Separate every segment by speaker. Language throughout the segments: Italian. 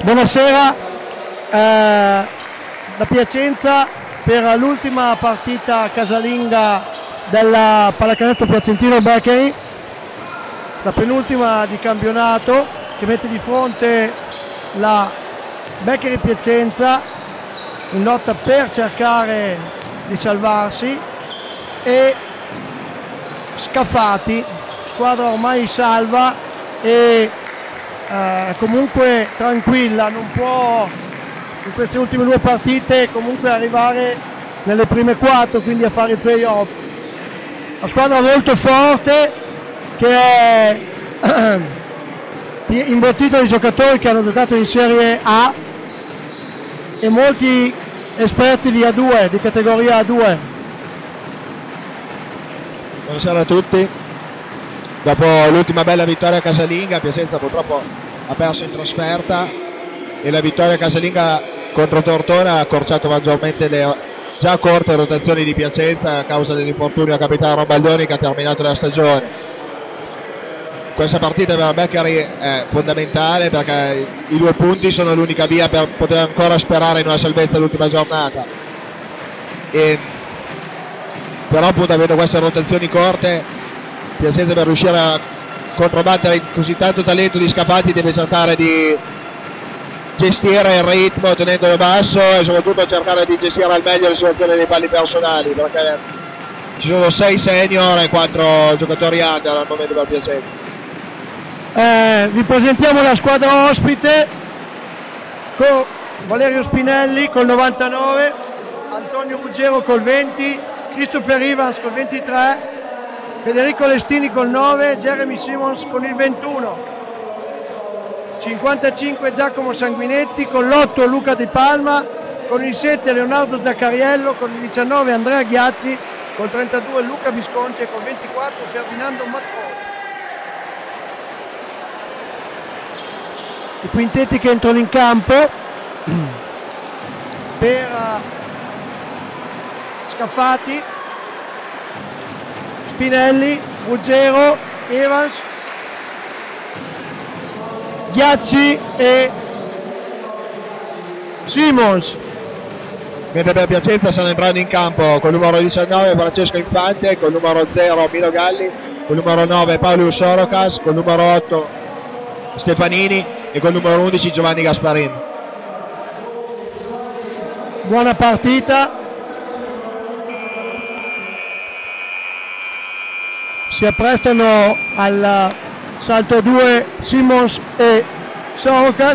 Speaker 1: Buonasera, da Piacenza per l'ultima partita casalinga della Pallacanestro Piacentino Beccheri, la penultima di campionato, che mette di fronte la Beccheri Piacenza in lotta per cercare di salvarsi e Scaffati, squadra ormai salva e comunque tranquilla, non può in queste ultime due partite comunque arrivare nelle prime 4, quindi a fare i playoff. Una squadra molto forte che è imbottita di giocatori che hanno giocato in Serie A e molti esperti di A2, di categoria A2.
Speaker 2: Buonasera a tutti. Dopo l'ultima bella vittoria casalinga, Piacenza purtroppo ha perso in trasferta e la vittoria casalinga contro Tortona ha accorciato maggiormente le già corte rotazioni di Piacenza a causa dell'infortunio a capitano Robaldoni che ha terminato la stagione. Questa partita per la Beccheri è fondamentale perché i 2 punti sono l'unica via per poter ancora sperare in una salvezza all'ultima giornata. Però appunto avendo queste rotazioni corte, Piacenza per riuscire a controbattere così tanto talento di Scaffati deve cercare di gestire il ritmo tenendolo basso e soprattutto cercare di gestire al meglio le situazioni dei falli personali, perché ci sono 6 senior e 4 giocatori under al momento per Piacenza.
Speaker 1: Vi presentiamo la squadra ospite con Valerio Spinelli col 99, Antonio Ruggero col 20, Christopher Evans col 23, Federico Lestini col 9, Jeremy Simmons con il 21, 55 Giacomo Sanguinetti, con l'8 Luca Di Palma, con il 7 Leonardo Zaccariello, con il 19 Andrea Ghiacci, col 32 Luca Visconti e col 24 Ferdinando Mattoni. I quintetti che entrano in campo per Scaffati, Spinelli, Ruggero, Evans, Ghiacci e Simmons.
Speaker 2: Mentre per Piacenza stanno entrando in campo con il numero 19 Francesco Infante, con il numero 0 Milo Galli, con il numero 9 Paolo Sorocas, con il numero 8 Stefanini e con il numero 11 Giovanni Gasparin.
Speaker 1: Buona partita. Si apprestano al salto 2 Simmons e Sorocas.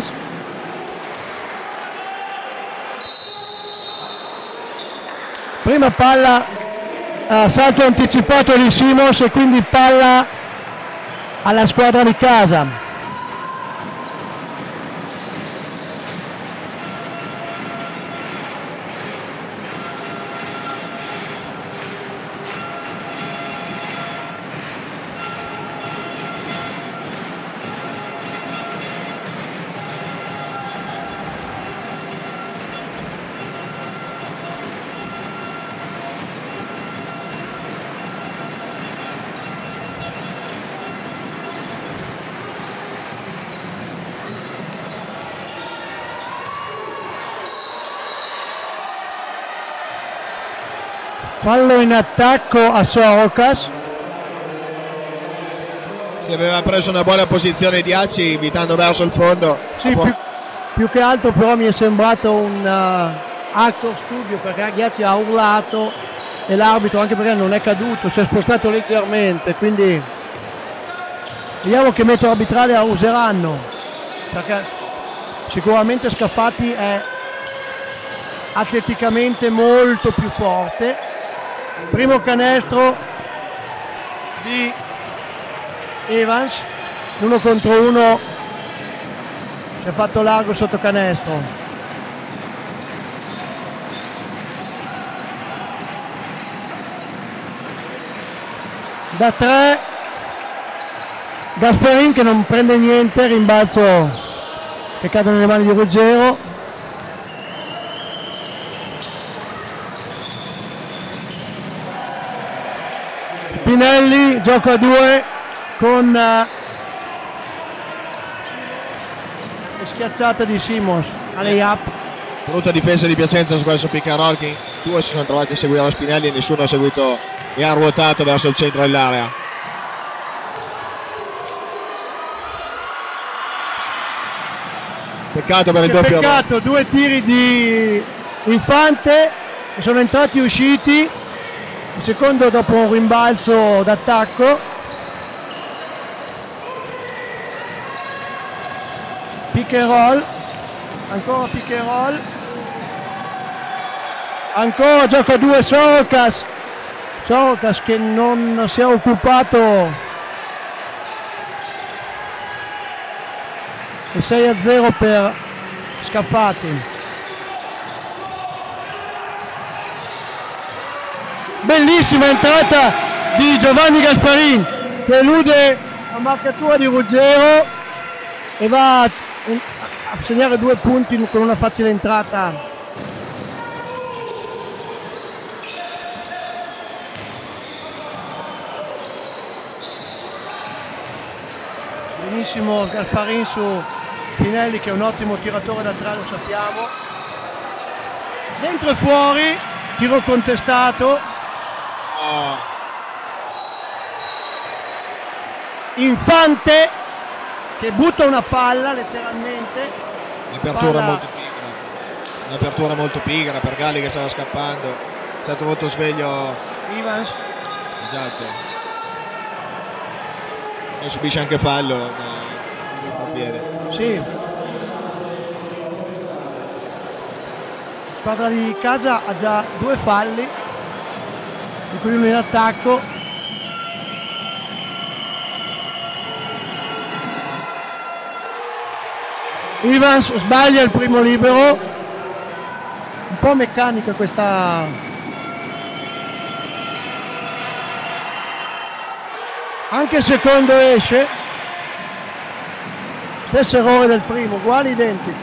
Speaker 1: Prima palla, salto anticipato di Simmons e quindi palla alla squadra di casa. Fallo in attacco a Sorocas.
Speaker 2: Si aveva preso una buona posizione Diaci invitando verso il fondo.
Speaker 1: Sì, più che altro però mi è sembrato un actor studio, perché Ghiacci ha urlato e l'arbitro, anche perché non è caduto, si è spostato leggermente, quindi vediamo che metodo arbitrale useranno, perché sicuramente Scaffati è atleticamente molto più forte. Primo canestro di Evans, 1 contro 1, si è fatto largo sotto canestro. Da 3 Gasparin che non prende niente, rimbalzo che cade nelle mani di Ruggero. Spinelli, gioco a 2 con schiacciata di Simons alle up.
Speaker 2: Brutta difesa di Piacenza su questo pick and roll, che due si sono trovati a seguire lo Spinelli e nessuno ha seguito e ha ruotato verso il centro dell'area. Peccato per il doppio.
Speaker 1: Peccato, due tiri di Infante che sono entrati e usciti, il secondo dopo un rimbalzo d'attacco. Pick and roll, ancora pick and roll, ancora gioco a due Sorokas che non si è occupato, e 6-0 per Scappati. Bellissima entrata di Giovanni Gasparin che elude la marcatura di Ruggero e va a segnare 2 punti con una facile entrata. Benissimo Gasparin su Spinelli, che è un ottimo tiratore da 3, lo sappiamo. Dentro e fuori, tiro contestato. Infante che butta una palla letteralmente.
Speaker 2: Un'apertura molto pigra per Galli che stava scappando. È stato molto sveglio
Speaker 1: Evans.
Speaker 2: Esatto. E subisce anche fallo nel piede.
Speaker 1: Sì. La squadra di casa ha già 2 falli, di cui uno in attacco. Evans sbaglia il primo libero, un po' meccanica questa. Anche il secondo esce, stesso errore del primo, uguale, identico.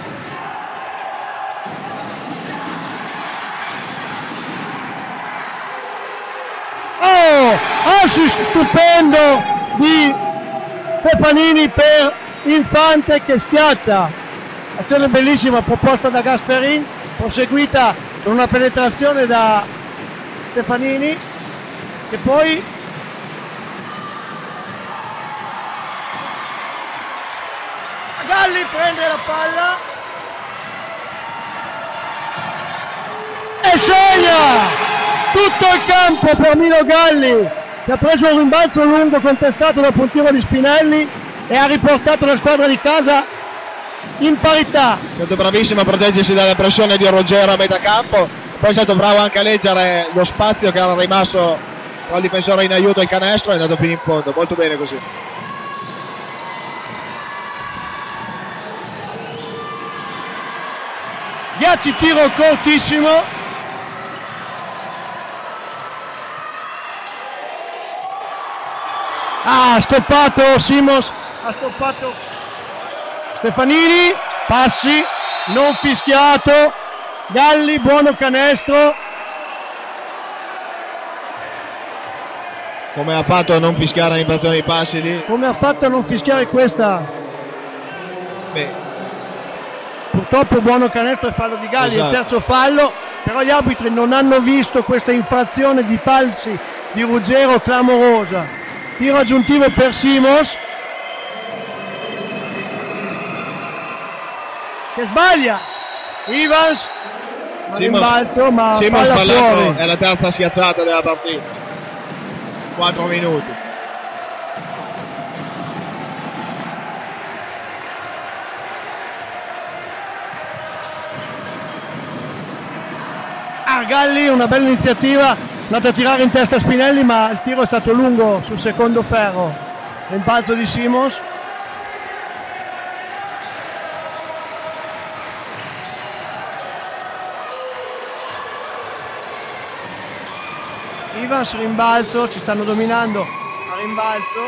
Speaker 1: Oh, assist stupendo di Stefanini per Infante che schiaccia. Azione bellissima proposta da Gasperin, proseguita con una penetrazione da Stefanini, che poi Galli prende la palla e segna tutto il campo per Milo Galli, che ha preso un rimbalzo lungo contestato dal puntino di Spinelli e ha riportato la squadra di casa in parità.
Speaker 2: È stato bravissimo a proteggersi dalla pressione di Ruggero a metà campo, poi è stato bravo anche a leggere lo spazio che era rimasto tra il difensore in aiuto e il canestro e è andato fino in fondo, molto bene così.
Speaker 1: Ghiacci, tiro cortissimo. Ha stoppato Simons, ha stoppato Stefanini, passi, non fischiato. Galli, buono canestro.
Speaker 2: Come ha fatto a non fischiare l'infrazione dei passi lì?
Speaker 1: Come ha fatto a non fischiare questa?
Speaker 2: Beh.
Speaker 1: Purtroppo buono canestro e fallo di Galli,
Speaker 2: esatto.
Speaker 1: Il terzo fallo, però gli arbitri non hanno visto questa infrazione di falsi di Ruggero clamorosa. Tiro aggiuntivo per Simons, che sbaglia. Evans, rimbalzo, ma
Speaker 2: Simons
Speaker 1: palla fuori.
Speaker 2: È la terza schiacciata della partita. 4 minuti.
Speaker 1: Galli, una bella iniziativa, è andato a tirare in testa Spinelli, ma il tiro è stato lungo sul secondo ferro. Rimbalzo di Simons. Evans, rimbalzo, ci stanno dominando a rimbalzo.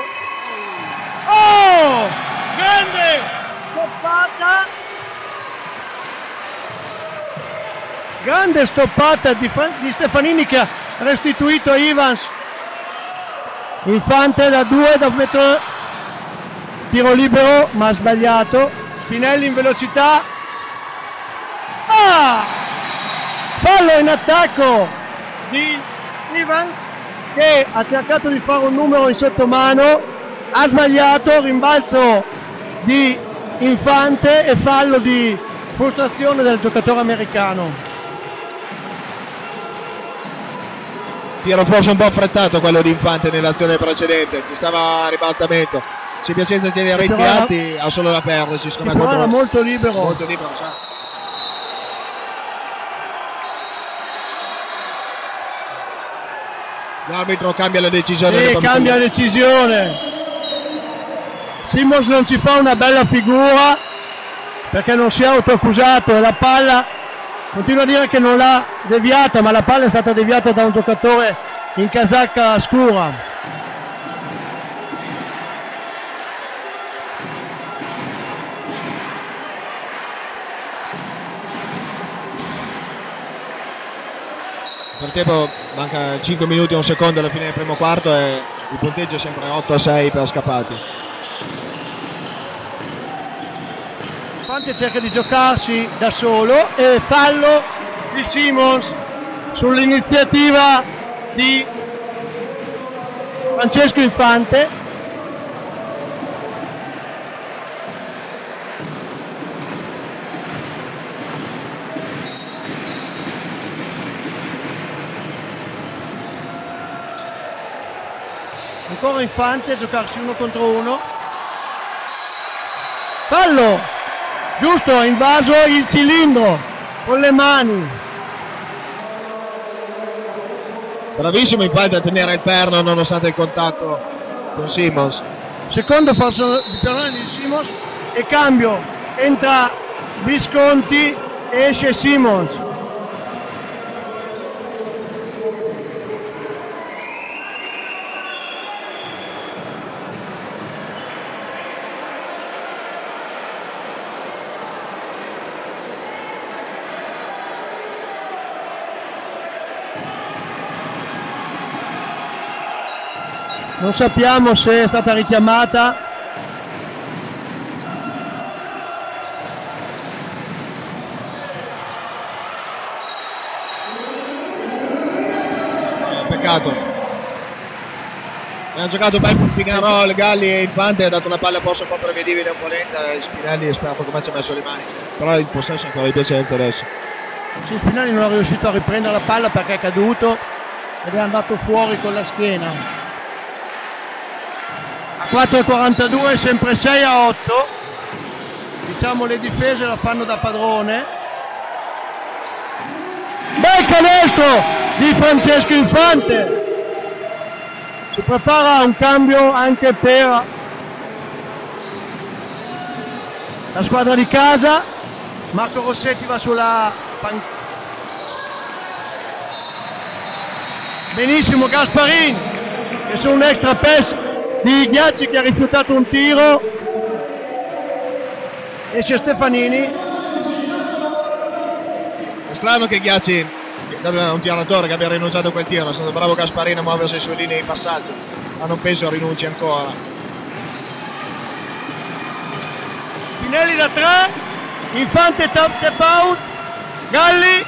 Speaker 1: Oh! Grande stoppata! Grande stoppata di Stefanini che ha restituito a Evans. Infante da 2 da metro, tiro libero ma sbagliato. Spinelli in velocità. Fallo in attacco di Ivan, che ha cercato di fare un numero in sottomano, ha sbagliato, rimbalzo di Infante e fallo di frustrazione del giocatore americano.
Speaker 2: Tiro forse un po' affrettato quello di Infante nell'azione precedente, ci stava a ribaltamento, se Piacenza tiene i piatti ha solo da perderci, secondo me
Speaker 1: era molto libero.
Speaker 2: Molto libero, sa. L'arbitro cambia la decisione.
Speaker 1: Cambia la decisione. Simons non ci fa una bella figura perché non si è autoaccusato e la palla continua a dire che non l'ha deviata, ma la palla è stata deviata da un giocatore in casacca scura.
Speaker 2: Per tempo manca 5 minuti e un secondo alla fine del primo quarto e il punteggio è sempre 8-6 per scappati.
Speaker 1: Infante cerca di giocarsi da solo e fallo di Simons sull'iniziativa di Francesco Infante. Ancora Infante a giocarsi 1 contro 1. Fallo! Giusto, ha invaso il cilindro con le mani.
Speaker 2: Bravissimo Infante a tenere il perno nonostante il contatto con Simons.
Speaker 1: Secondo falso di pallone di Simons e cambio. Entra Visconti e esce Simons. Non sappiamo se è stata richiamata.
Speaker 2: Peccato. Hanno giocato un bel pick and roll, Galli e Infante ha dato una palla forse un po' prevedibile, un po' lenta, e Spinelli è esperto come ci ha messo le mani. Però il possesso è ancora di Piacenza adesso.
Speaker 1: Sì, Spinelli non è riuscito a riprendere la palla perché è caduto ed è andato fuori con la schiena. 4:42, sempre 6-8. Diciamo le difese la fanno da padrone. Bel canestro di Francesco Infante. Si prepara un cambio anche per la squadra di casa. Marco Rossetti va sulla panchina. Benissimo Gasparin, che su un extra pass di Ghiacci che ha rifiutato un tiro. Esce Stefanini.
Speaker 2: È strano che Ghiacci, un tiratore, che abbia rinunciato a quel tiro. È stato bravo Gasparini a muoversi sulle linee di passaggio, ma non penso rinunci ancora.
Speaker 1: Spinelli da 3, Infante step out, Galli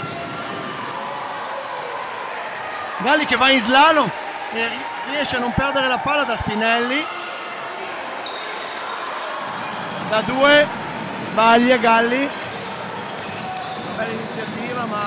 Speaker 1: che va in slalom e riesce a non perdere la palla da Spinelli. Da 2 sbaglia Galli. Bella iniziativa, ma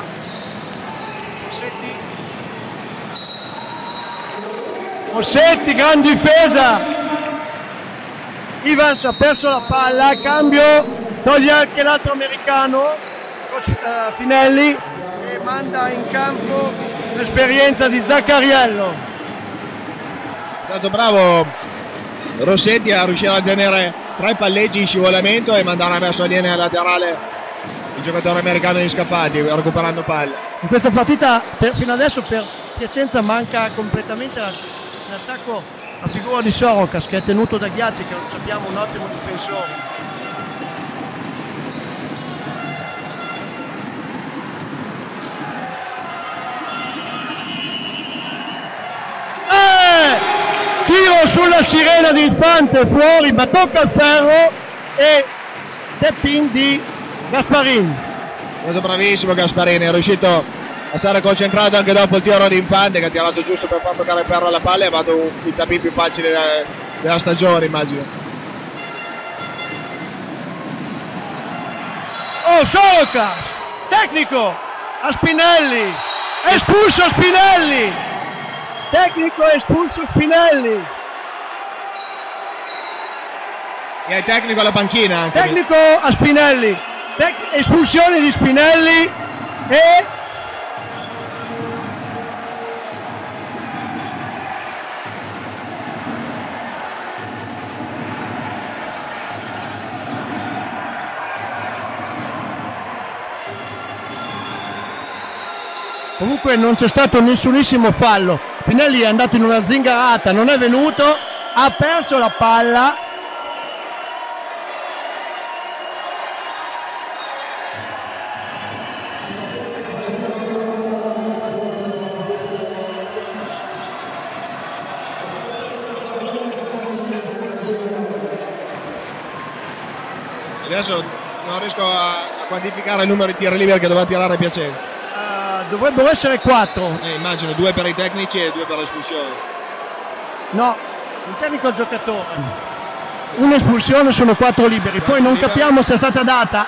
Speaker 1: Rossetti, gran difesa. Evans ha perso la palla, cambio, toglie anche l'altro americano, Finelli, e manda in campo l'esperienza di Zaccariello.
Speaker 2: È stato bravo Rossetti a riuscire a tenere 3 palleggi in scivolamento e mandare verso la linea laterale il giocatore americano di Scappati, recuperando palle.
Speaker 1: In questa partita fino adesso per Piacenza manca completamente l'attacco a figura di Sorocas, che è tenuto da Ghiacci, che non sappiamo un ottimo difensore. Tiro sulla sirena di Infante, fuori, ma tocca il ferro e tap-in di Gasparin.
Speaker 2: È stato bravissimo Gasparini, è riuscito a stare concentrato anche dopo il tiro di Infante, che ha tirato giusto per far toccare ferro alla palla e ha fatto il tap-in più facile della stagione, immagino.
Speaker 1: Oh, Sorokas, tecnico a Spinelli, espulso Spinelli, tecnico espulso Spinelli.
Speaker 2: E il tecnico alla panchina anche.
Speaker 1: Tecnico a Spinelli, espulsione di Spinelli e comunque non c'è stato nessunissimo fallo. Spinelli è andato in una zingarata, non è venuto, ha perso la palla.
Speaker 2: Adesso non riesco a quantificare il numero di tiri liberi che doveva tirare Piacenza.
Speaker 1: Dovrebbero essere 4.
Speaker 2: Immagino 2 per i tecnici e 2 per l'espulsione.
Speaker 1: No, il tecnico al giocatore. Un'espulsione, sono 4 liberi. Poi non capiamo se è stata data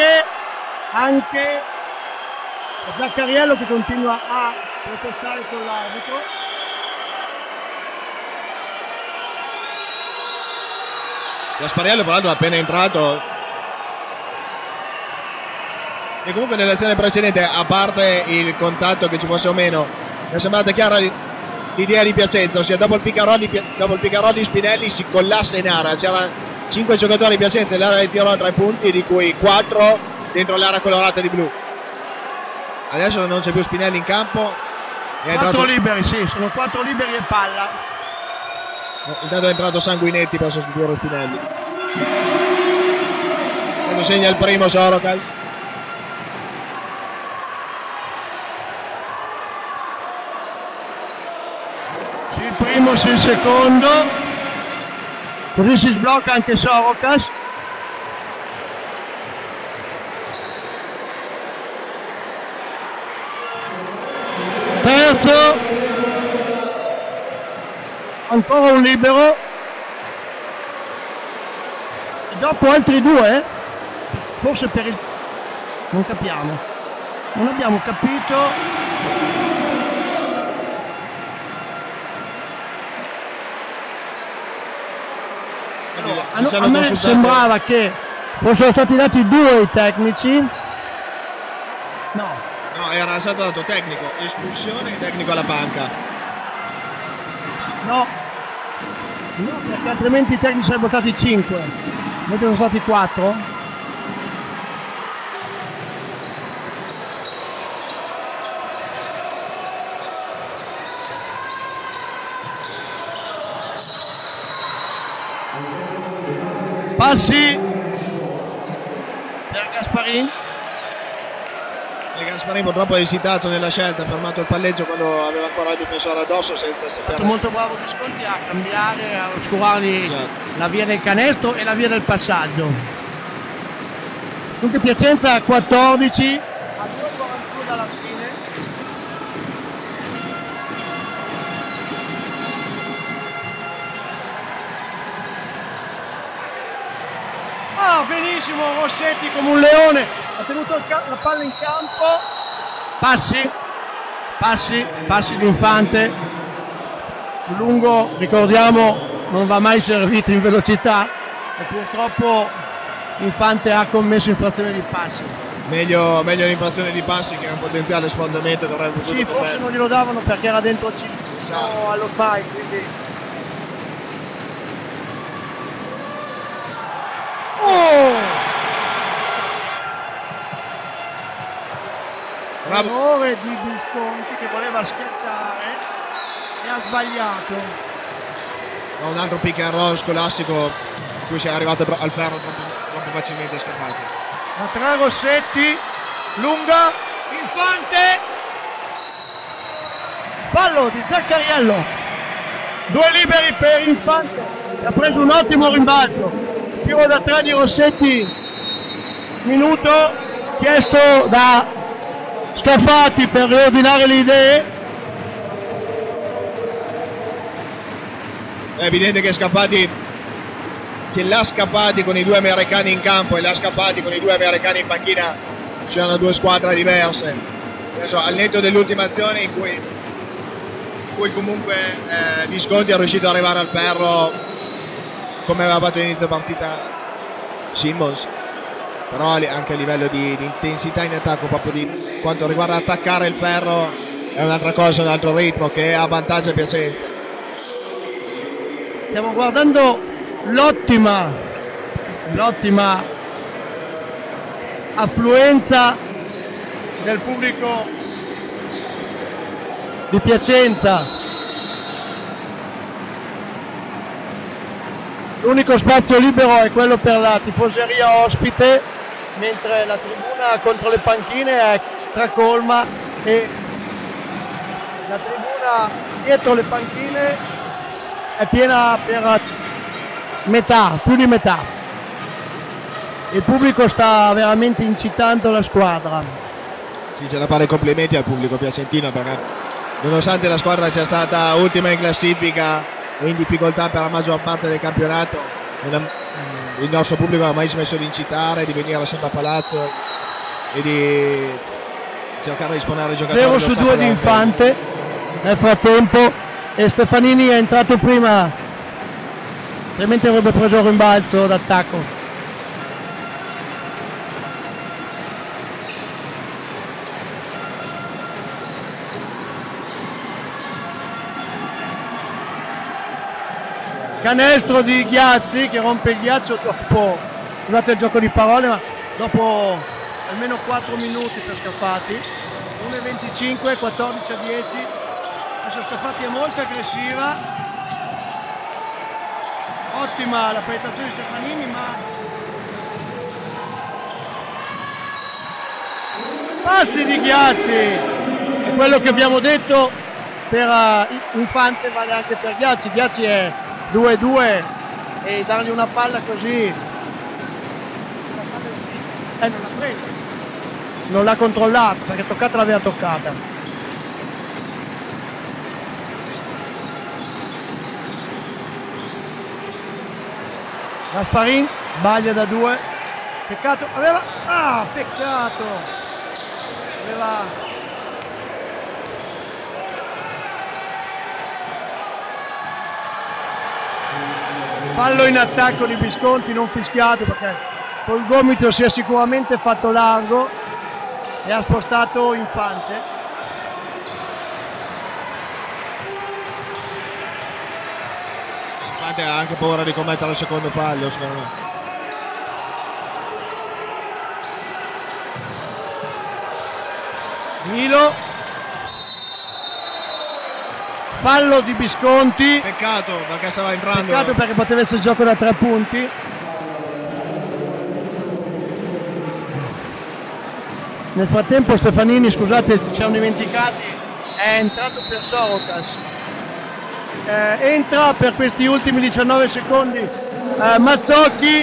Speaker 1: anche Zaccariello, che continua a protestare con l'arbitro.
Speaker 2: Gaspariello tra l'altro è appena entrato. E comunque nell'azione precedente, a parte il contatto che ci fosse o meno, mi è sembrata chiara l'idea di Piacenza, ossia dopo il pick and roll di Spinelli si collassa in area. C'erano 5 giocatori di Piacenza nell'area di tiro a 3 punti, di cui 4 dentro l'area colorata di blu. Adesso non c'è più Spinelli in campo.
Speaker 1: 4 liberi, sì, sono 4 liberi e palla.
Speaker 2: Intanto è entrato Sanguinetti per sostituire Spinelli. Quando segna il primo Sorokas.
Speaker 1: Il primo, sì, il secondo, così si sblocca anche Sorokas. Terzo, ancora un libero e dopo altri 2, forse per il... non capiamo, non abbiamo capito. A me sembrava che fossero stati dati 2 ai tecnici. No,
Speaker 2: era stato dato tecnico, espulsione e tecnico alla panca.
Speaker 1: No, perché altrimenti i tecnici sarebbero stati 5, invece sono stati 4. Passi per Gasparin.
Speaker 2: E Gasparin purtroppo è esitato nella scelta, ha fermato il palleggio quando aveva ancora il difensore addosso senza sapere.
Speaker 1: È stato molto bravo Visconti a cambiare, a oscurargli la via del canestro e la via del passaggio. Dunque Piacenza a 14, a 2,41 dalla fine. Benissimo Rossetti come un leone, ha tenuto la palla in campo. Passi di Infante. Lungo, ricordiamo, non va mai servito in velocità e purtroppo Infante ha commesso infrazione di passi.
Speaker 2: Meglio l'infrazione di passi, che è un potenziale sfondamento, dovrebbe
Speaker 1: potuto. Sì, forse non glielo davano perché era dentro il circuito allo fai, quindi. Errore di Visconti che voleva schiacciare e ha sbagliato.
Speaker 2: Un altro pick and roll scolastico in cui si è arrivato al ferro troppo facilmente scappato.
Speaker 1: Da 3 Rossetti, lunga, Infante, fallo di Zaccariello. 2 liberi per Infante, che ha preso un ottimo rimbalzo. Tiro da 3 di Rossetti minuto chiesto da Scafati per riordinare le idee.
Speaker 2: È evidente che l'ha Scafati con i due americani in campo e l'ha Scafati con i due americani in panchina siano due squadre diverse. Adesso, al netto dell'ultima azione in cui comunque Visconti è riuscito ad arrivare al ferro come aveva fatto all'inizio partita Simmons, però anche a livello di intensità in attacco, proprio di quanto riguarda attaccare il ferro, è un'altra cosa, un altro ritmo che avvantaggia Piacenza.
Speaker 1: Stiamo guardando l'ottima affluenza del pubblico di Piacenza. L'unico spazio libero è quello per la tifoseria ospite, mentre la tribuna contro le panchine è stracolma e la tribuna dietro le panchine è piena per metà, più di metà. Il pubblico sta veramente incitando la squadra.
Speaker 2: Sì, c'è da fare i complimenti al pubblico piacentino, perché nonostante la squadra sia stata ultima in classifica e in difficoltà per la maggior parte del campionato, il nostro pubblico non ha mai smesso di incitare, di venire sempre a Palazzo e di cercare di suonare i giocatori.
Speaker 1: 0 su 2 di Infante nel frattempo, e Stefanini è entrato prima, altrimenti avrebbe preso il rimbalzo d'attacco. Canestro di Ghiazzi che rompe il ghiaccio dopo, scusate il gioco di parole, ma dopo almeno 4 minuti per Scafati. 1,25, 14 a 10. Adesso Scafati è molto aggressiva, ottima la penetrazione di Stefanini, ma passi di Ghiazzi, è quello che abbiamo detto per Infante, vale anche per Ghiazzi. Ghiazzi è 2-2 e dargli una palla così non l'ha presa, non l'ha controllata, perché toccata l'aveva toccata. Gasparin sbaglia da 2, peccato, peccato, aveva fallo in attacco di Visconti, non fischiato, perché col gomito si è sicuramente fatto largo e ha spostato Infante.
Speaker 2: Infante ha anche paura di commettere il secondo fallo, secondo me.
Speaker 1: Milo, fallo di Visconti,
Speaker 2: Peccato perché stava entrando.
Speaker 1: Peccato perché poteva essere gioco da 3 punti. Nel frattempo Stefanini, scusate, ci siamo dimenticati, è entrato per Sorokas. Entra per questi ultimi 19 secondi Mazzocchi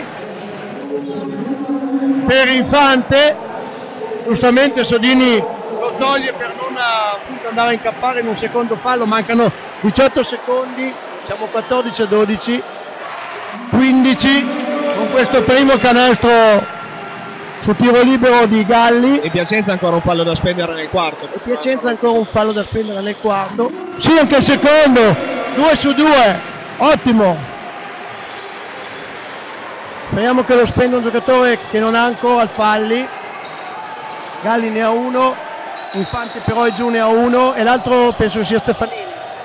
Speaker 1: per Infante. Giustamente Sodini lo toglie per non appunto andare a incappare in un secondo fallo. Mancano 18 secondi, siamo 14 a 12, 15 con questo primo canestro su tiro libero di Galli.
Speaker 2: E Piacenza ancora un fallo da spendere nel quarto.
Speaker 1: E Piacenza ancora un fallo da spendere nel quarto. Sì, anche il secondo, 2 su 2, ottimo. Speriamo che lo spenda un giocatore che non ha ancora falli. Galli ne ha uno, Infante però è giù, ne ha uno, e l'altro penso sia Stefanini.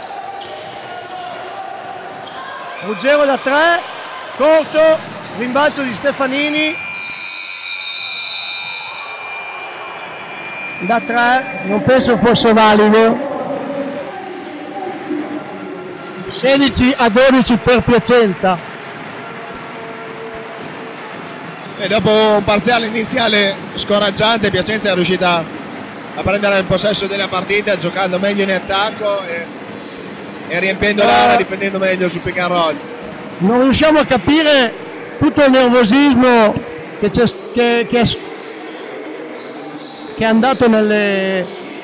Speaker 1: Ruggero da 3, corto, rimbalzo di Stefanini. Da 3, non penso fosse valido. 16 a 12 per Piacenza.
Speaker 2: E dopo un parziale iniziale scoraggiante, Piacenza è riuscita a prendere il possesso della partita, giocando meglio in attacco e riempiendo l'area, difendendo meglio sul pick and roll.
Speaker 1: Non riusciamo a capire tutto il nervosismo che che è andato nella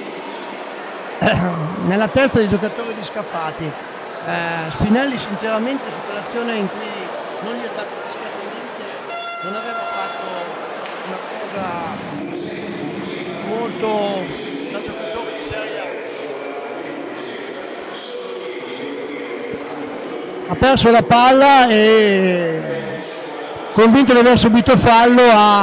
Speaker 1: testa dei giocatori di Scaffati. Spinelli sinceramente su quell'azione in cui non gli è stato fischiato niente non aveva fatto una cosa molto da giocatore di Serie A. Ha perso la palla e convinto di aver subito fallo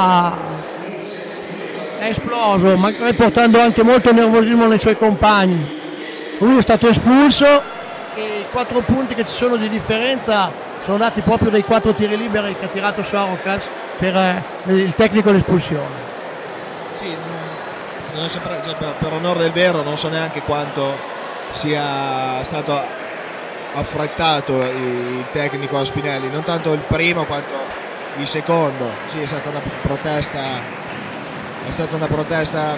Speaker 1: è esploso, magari portando anche molto nervosismo nei suoi compagni. Lui è stato espulso e i 4 punti che ci sono di differenza sono dati proprio dai 4 tiri liberi che ha tirato Sorokas per il tecnico l'espulsione.
Speaker 2: Sì, per onore del vero non so neanche quanto sia stato affrettato il tecnico a Spinelli, non tanto il primo quanto il secondo. Sì, è stata una protesta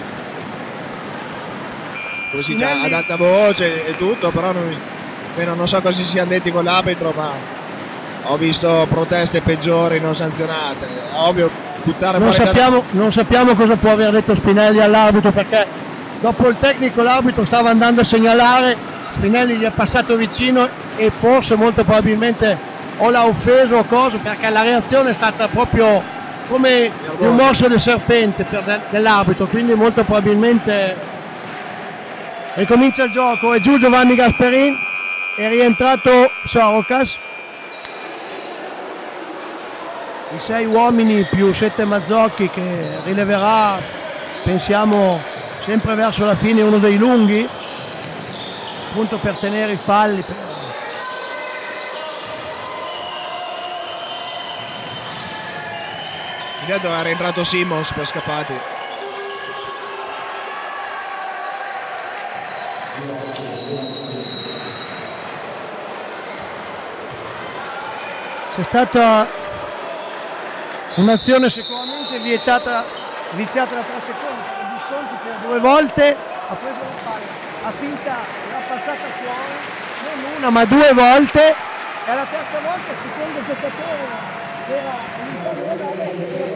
Speaker 2: così già ad alta voce e tutto, però non so cosa si siano detti con l'arbitro, ma ho visto proteste peggiori non sanzionate. Ovvio, buttare
Speaker 1: non sappiamo cosa può aver detto Spinelli all'arbitro, perché dopo il tecnico l'arbitro stava andando a segnalare, Spinelli gli è passato vicino e forse molto probabilmente o l'ha offeso o cosa, perché la reazione è stata proprio come un morso del serpente dell'arbitro, quindi molto probabilmente ricomincia il gioco. È giù Giovanni Gasperin, è rientrato Sorokas. I 6 uomini più 7 Mazzocchi che rileverà, pensiamo, sempre verso la fine uno dei lunghi, appunto per tenere i falli.
Speaker 2: Intanto è rientrato Simons per Scaffati.
Speaker 1: C'è stata un'azione sicuramente viziata da 3 secondi, Visconti per 2 volte ha preso la palla, ha finta, l'ha passata fuori, non una ma 2 volte, e alla terza volta il secondo giocatore era all'interno dell'area.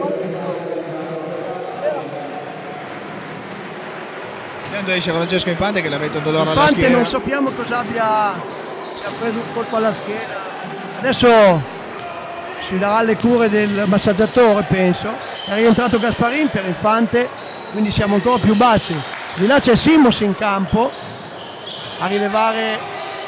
Speaker 2: Intanto esce Francesco Infante che la mette un dolore alla
Speaker 1: Infante
Speaker 2: schiena.
Speaker 1: non sappiamo cosa abbia preso un colpo alla schiena. Adesso si darà alle cure del massaggiatore, penso. È rientrato Gasparin per Infante, quindi siamo ancora più bassi. Di là c'è Simons in campo a rilevare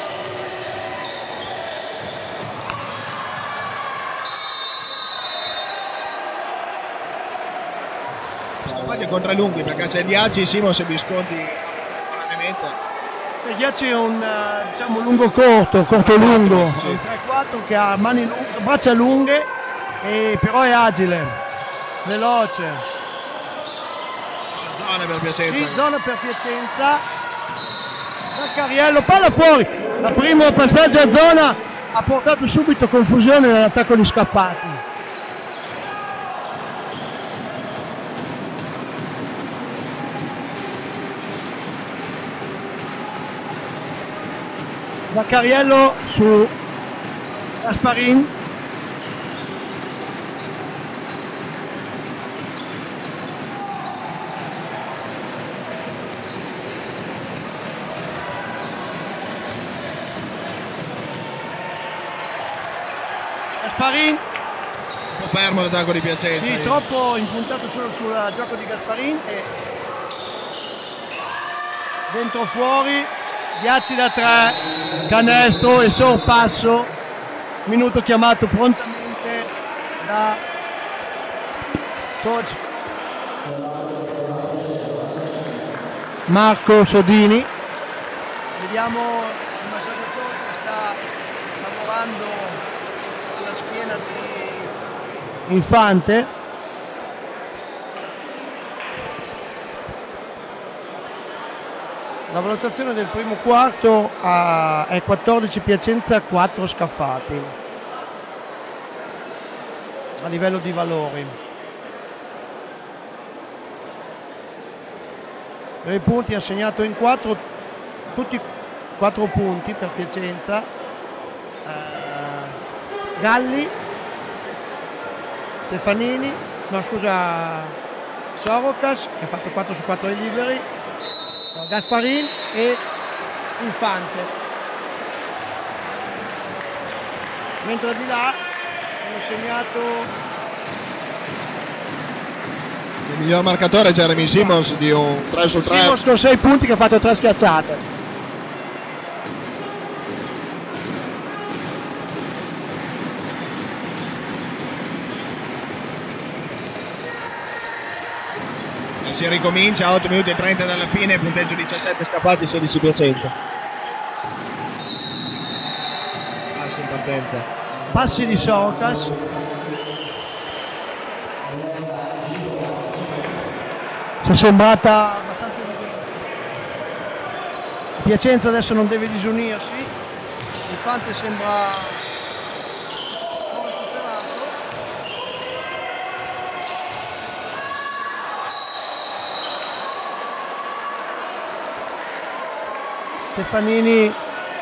Speaker 2: Scaffati contro i lunghi perché c'è Diaci, Simons e Visconti contemporaneamente.
Speaker 1: Ghiacci è un diciamo lungo corto lungo, sì. Un 3-4 che ha mani lunghe, braccia lunghe, però è agile, veloce.
Speaker 2: Zona per Piacenza.
Speaker 1: Sì, zona per Piacenza. Zaccariello, palla fuori. Il primo passaggio a zona ha portato subito confusione nell'attacco di Scaffati. Zaccariello su Gasparin. Gasparin.
Speaker 2: Un po' fermo l'attacco di Piacenza.
Speaker 1: Sì, troppo impuntato solo sul gioco di Gasparin e dentro fuori. Ghiacci da 3, canestro e sorpasso, minuto chiamato prontamente da coach Marco Sodini. Vediamo il massaggiatore che sta lavorando sulla schiena di Infante. La valutazione del primo quarto è 14 Piacenza, 4 Scaffati a livello di valori. Per i punti ha segnato in 4, tutti 4 punti per Piacenza. Galli, Stefanini, no scusa, Sorocas che ha fatto 4 su 4 ai liberi, Gasparin e Infante. Mentre di là hanno segnato
Speaker 2: il miglior marcatore è Jeremy Simmons di un 3 su 3.
Speaker 1: Simmons con 6 punti che ha fatto 3 schiacciate.
Speaker 2: Si ricomincia a 8 minuti e 30 dalla fine, punteggio 17 scappati, 16 Piacenza. Passi in partenza.
Speaker 1: Passi di Sorocas. Ci è sembrata abbastanza evidente. Piacenza adesso non deve disunirsi. Infante sembra Stefanini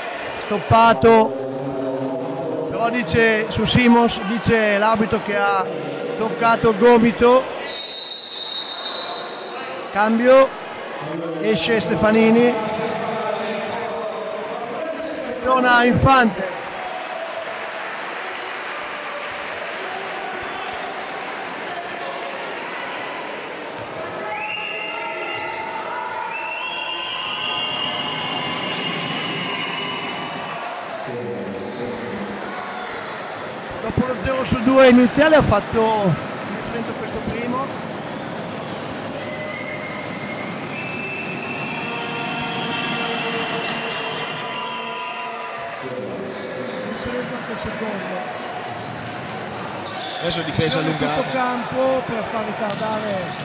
Speaker 1: stoppato, però dice su Simmons, dice l'arbitro che ha toccato il gomito. Cambio, esce Stefanini, torna Infante. Dopo lo 0 su 2 iniziale ha fatto questo primo.
Speaker 2: Adesso difesa allungata.
Speaker 1: Tutto campo per far ritardare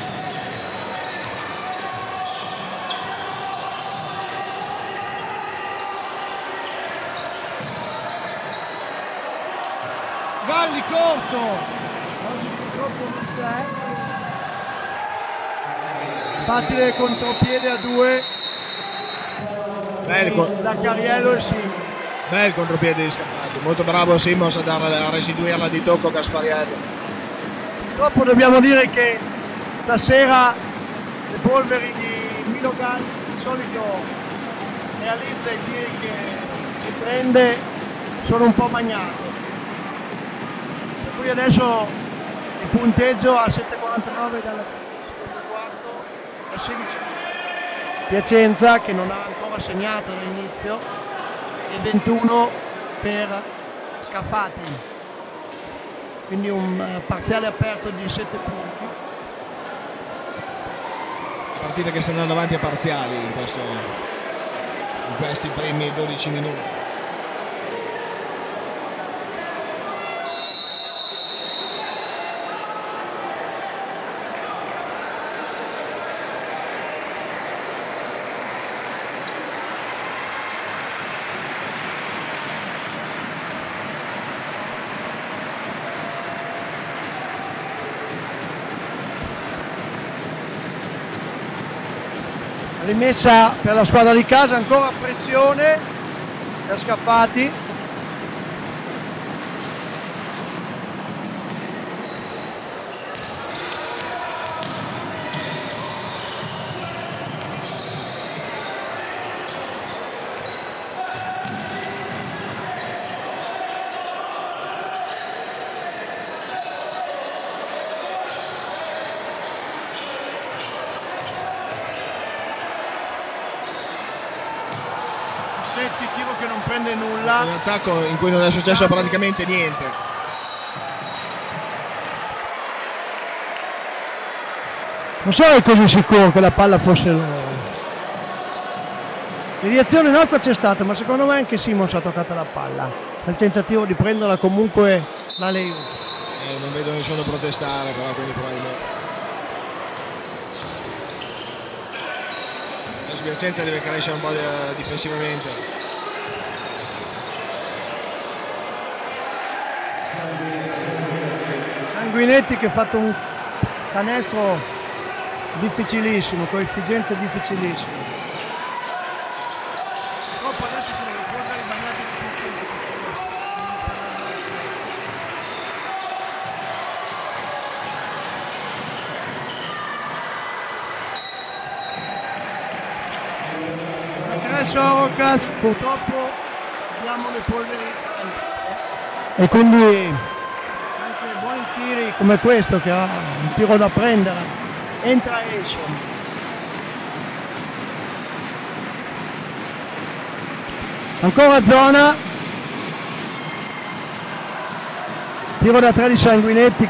Speaker 1: Galli corto, oggi purtroppo non c'è, facile contropiede a 2 da Cariello e Simmons.
Speaker 2: Bel contropiede di Scappati, molto bravo Simmons a restituirla di tocco Gaspariello.
Speaker 1: Purtroppo dobbiamo dire che stasera le polveri di Milo Galli di solito realizza i tiri che si prende, sono un po' magnate. Adesso il punteggio a 7,49 dal secondo quarto a 16. Piacenza che non ha ancora segnato dall'inizio e 21 per Scaffati, quindi un parziale aperto di 7 punti.
Speaker 2: Partita che sta andando avanti a parziali in questi primi 12 minuti.
Speaker 1: Rimessa per la squadra di casa, ancora pressione per Scappati. Tiro che non prende nulla.
Speaker 2: Un attacco in cui non è successo praticamente niente.
Speaker 1: Non sono così sicuro che la palla fosse loro. Deviazione nostra c'è stata, ma secondo me anche Simmons ha toccato la palla nel tentativo di prenderla comunque la Leu.
Speaker 2: Non vedo nessuno protestare, però quindi probabilmente la Piacenza deve crescere un po' difensivamente.
Speaker 1: Sanguinetti che ha fatto un canestro difficilissimo, coefficiente difficilissimo. Troppo adesso sono le polveri bagnate di Sorokas, purtroppo abbiamo le polveri e quindi anche buoni tiri come questo che ha un tiro da prendere, entra e esce. Ancora zona, tiro da 3 di Sanguinetti.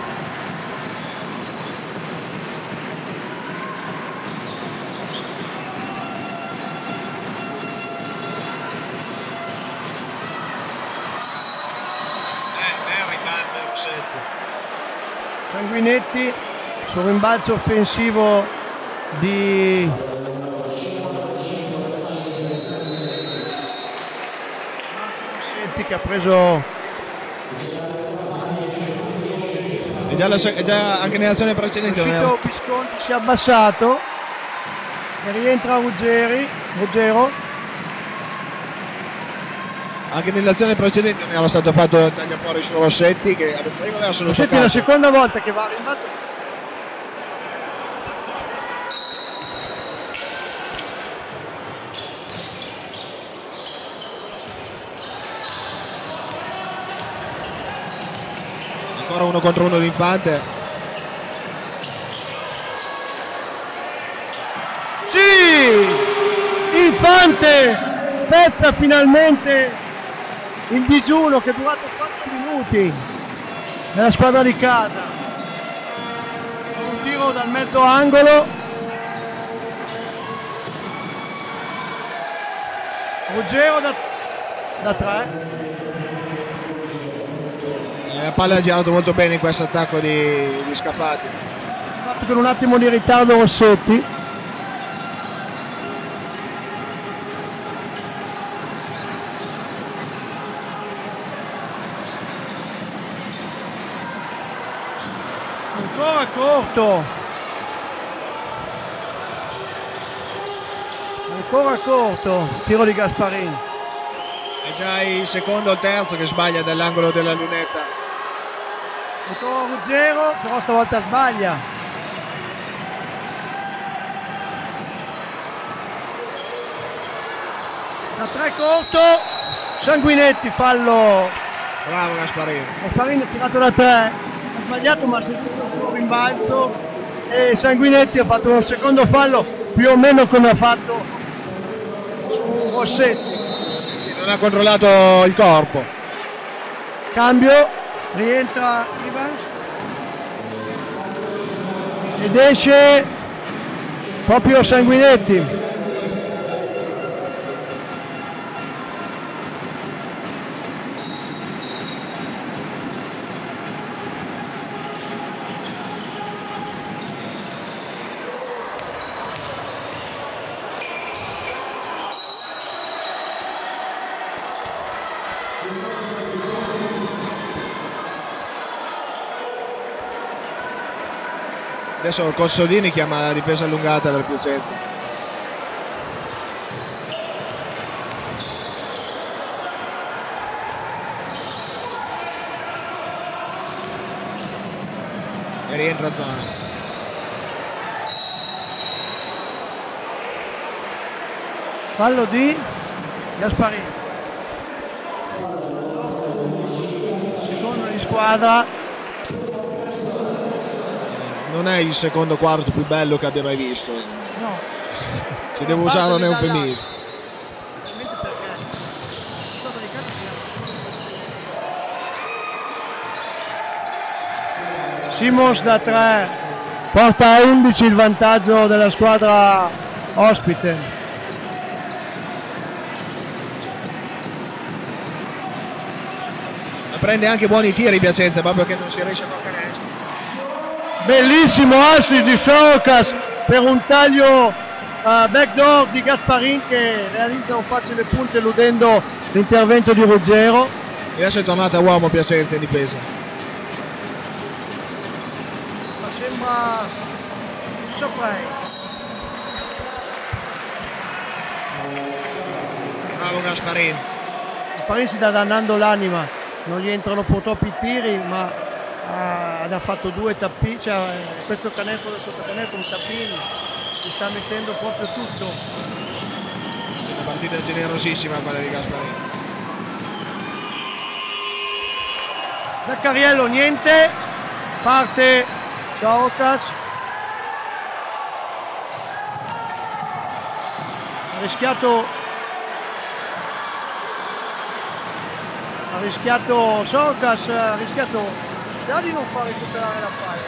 Speaker 1: Sanguinetti sul rimbalzo offensivo di Rossetti che ha preso
Speaker 2: è già anche nell'azione precedente
Speaker 1: Visconti, si è abbassato e rientra Ruggero.
Speaker 2: Anche nell'azione precedente non era stato fatto il taglio fuori su Rossetti che aveva solo
Speaker 1: Rossetti è la seconda volta che va a rimbalzo.
Speaker 2: Ancora 1 contro 1 di Infante.
Speaker 1: Sì! Infante spezza finalmente il digiuno che è durato 4 minuti nella squadra di casa. Un tiro dal mezzo angolo. Ruggero da 3.
Speaker 2: La palla ha girato molto bene in questo attacco di Scafati.
Speaker 1: Fatto con un attimo di ritardo Rossetti. Ancora corto. Ancora corto. Tiro di Gasparini.
Speaker 2: È già il secondo o il terzo che sbaglia dall'angolo della lunetta.
Speaker 1: Ancora Ruggero, però stavolta sbaglia. Da 3 corto, Sanguinetti, fallo.
Speaker 2: Bravo Gasparini.
Speaker 1: Gasparini ha tirato da 3, ha sbagliato ma ha sentito il suo rimbalzo e Sanguinetti ha fatto un secondo fallo più o meno come ha fatto su Rossetti.
Speaker 2: Sì, non ha controllato il corpo.
Speaker 1: Cambio, rientra Evans ed esce proprio Sanguinetti.
Speaker 2: Adesso Cossodini chiama la difesa allungata per Piacenza. E rientra zona.
Speaker 1: Fallo di Gasparini. Secondo di squadra.
Speaker 2: Non è il secondo quarto più bello che abbia mai visto.
Speaker 1: No.
Speaker 2: Se devo usare un eufemismo.
Speaker 1: Simons da 3 porta a 11 il vantaggio della squadra ospite.
Speaker 2: Ma prende anche buoni tiri Piacenza, proprio che non si riesce a fare canestro.
Speaker 1: Bellissimo assist di Sorokas per un taglio backdoor di Gasparin che realizza un facile punto eludendo l'intervento di Ruggero.
Speaker 2: E adesso è tornata uomo Piacenza in difesa.
Speaker 1: Ma sembra Soprei.
Speaker 2: Bravo Gasparin.
Speaker 1: Gasparin si sta dannando l'anima, non gli entrano purtroppo i tiri, ma ha fatto 2 tappini, cioè questo canestro del sottocanestro, un tappino, si sta mettendo proprio tutto.
Speaker 2: Partita generosissima quella di Gasparini.
Speaker 1: Zaccariello niente, parte Sorokas. Ha rischiato Sorokas, ha rischiato già di non far recuperare la palla.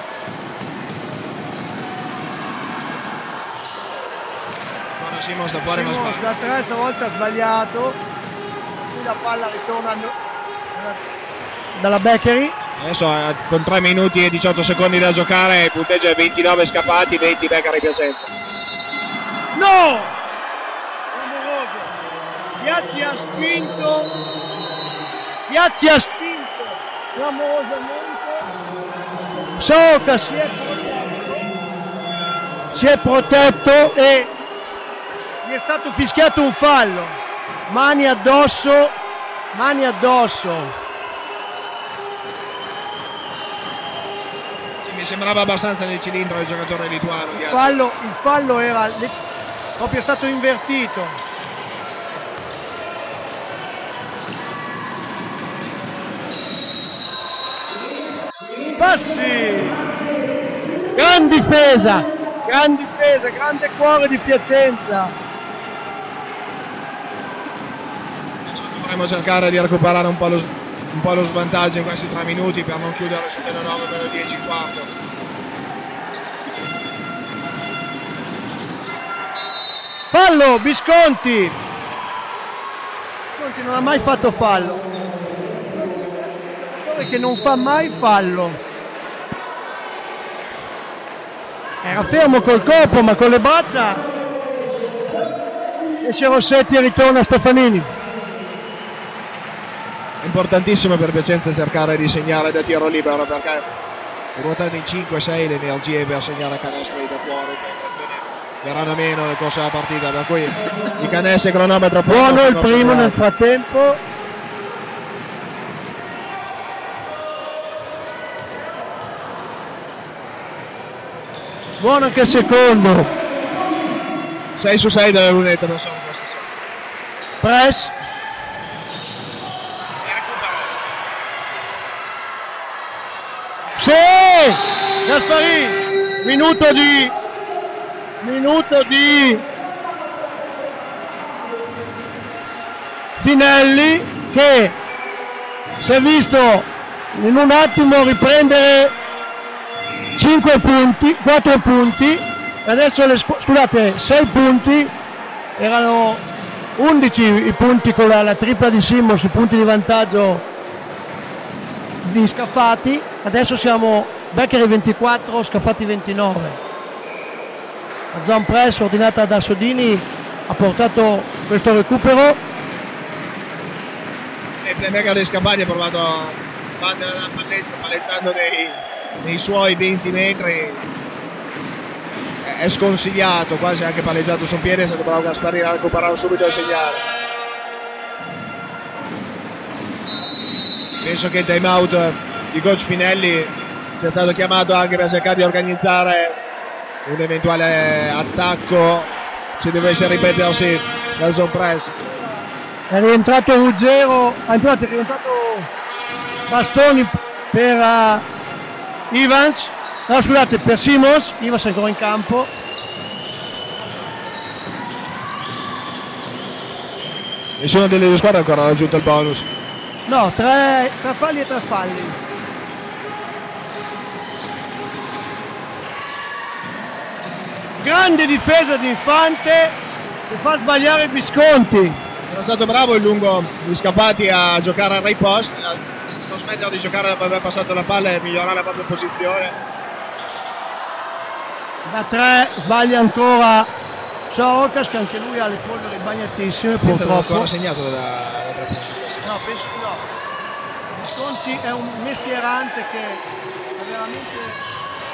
Speaker 2: Simons da fuori, ma
Speaker 1: Simons da 3 stavolta ha sbagliato, qui la palla ritorna dalla Becchery.
Speaker 2: Adesso con 3 minuti e 18 secondi da giocare il punteggio è 29 scappati, 20 Becchery Piacenza.
Speaker 1: No! Piazzi ha spinto clamorosamente. Soca si è protetto e gli è stato fischiato un fallo. Mani addosso.
Speaker 2: Sì, mi sembrava abbastanza nel cilindro del giocatore lituano.
Speaker 1: Il fallo era proprio stato invertito. Passi! Gran difesa, grande cuore di Piacenza.
Speaker 2: Dovremmo cercare di recuperare un po' lo svantaggio in questi 3 minuti per non chiudere su meno 9, meno 10 in quarto.
Speaker 1: Fallo, Visconti non ha mai fatto fallo. Che non fa mai fallo. Era fermo col corpo, ma con le braccia esce Rossetti e ritorna Stefanini.
Speaker 2: È importantissimo per Piacenza cercare di segnare da tiro libero, perché ruotando in 5-6 le energie per segnare canestri da fuori verranno meno nel corso della partita, per cui i canestri e cronometro
Speaker 1: buono il primo nel frattempo. Buono anche il secondo.
Speaker 2: 6 su 6 delle lunette, non sono queste.
Speaker 1: Press. Sì! Gasparini! Minuto di Finelli, che si è visto in un attimo riprendere 5 punti, 4 punti, e adesso 6 punti, erano 11 i punti con la tripla di Simons, i punti di vantaggio di Scafati, adesso siamo Becchery 24, Scafati 29. La zone press ordinata da Sodini ha portato questo recupero.
Speaker 2: Il playmaker di Scafati ha provato a battere la palleggia, palleggiando nei suoi 20 metri, è sconsigliato, quasi anche palleggiato su un piede, è stato bravo Gasparini a recuperare subito il segnale. Penso che il time out di coach Finelli sia stato chiamato anche per cercare di organizzare un eventuale attacco se dovesse ripetersi la zone press.
Speaker 1: È rientrato Ruggero, è rientrato Bastoni per Evans, no scusate, per Simons. Evans è ancora in campo.
Speaker 2: Nessuna delle due squadre ha ancora raggiunto il bonus.
Speaker 1: No, 3 falli e 3 falli. Grande difesa di Infante che fa sbagliare Visconti.
Speaker 2: Era stato bravo il lungo di Scafati a giocare al right post, a non smettere di giocare dopo aver passato la palla e migliorare la propria posizione.
Speaker 1: Da 3 sbaglia ancora Sorokas, che anche lui ha le polveri bagnatissime, purtroppo.
Speaker 2: Ancora segnato da 3 punti.
Speaker 1: No, penso di no. Visconti è un mestierante che ha veramente...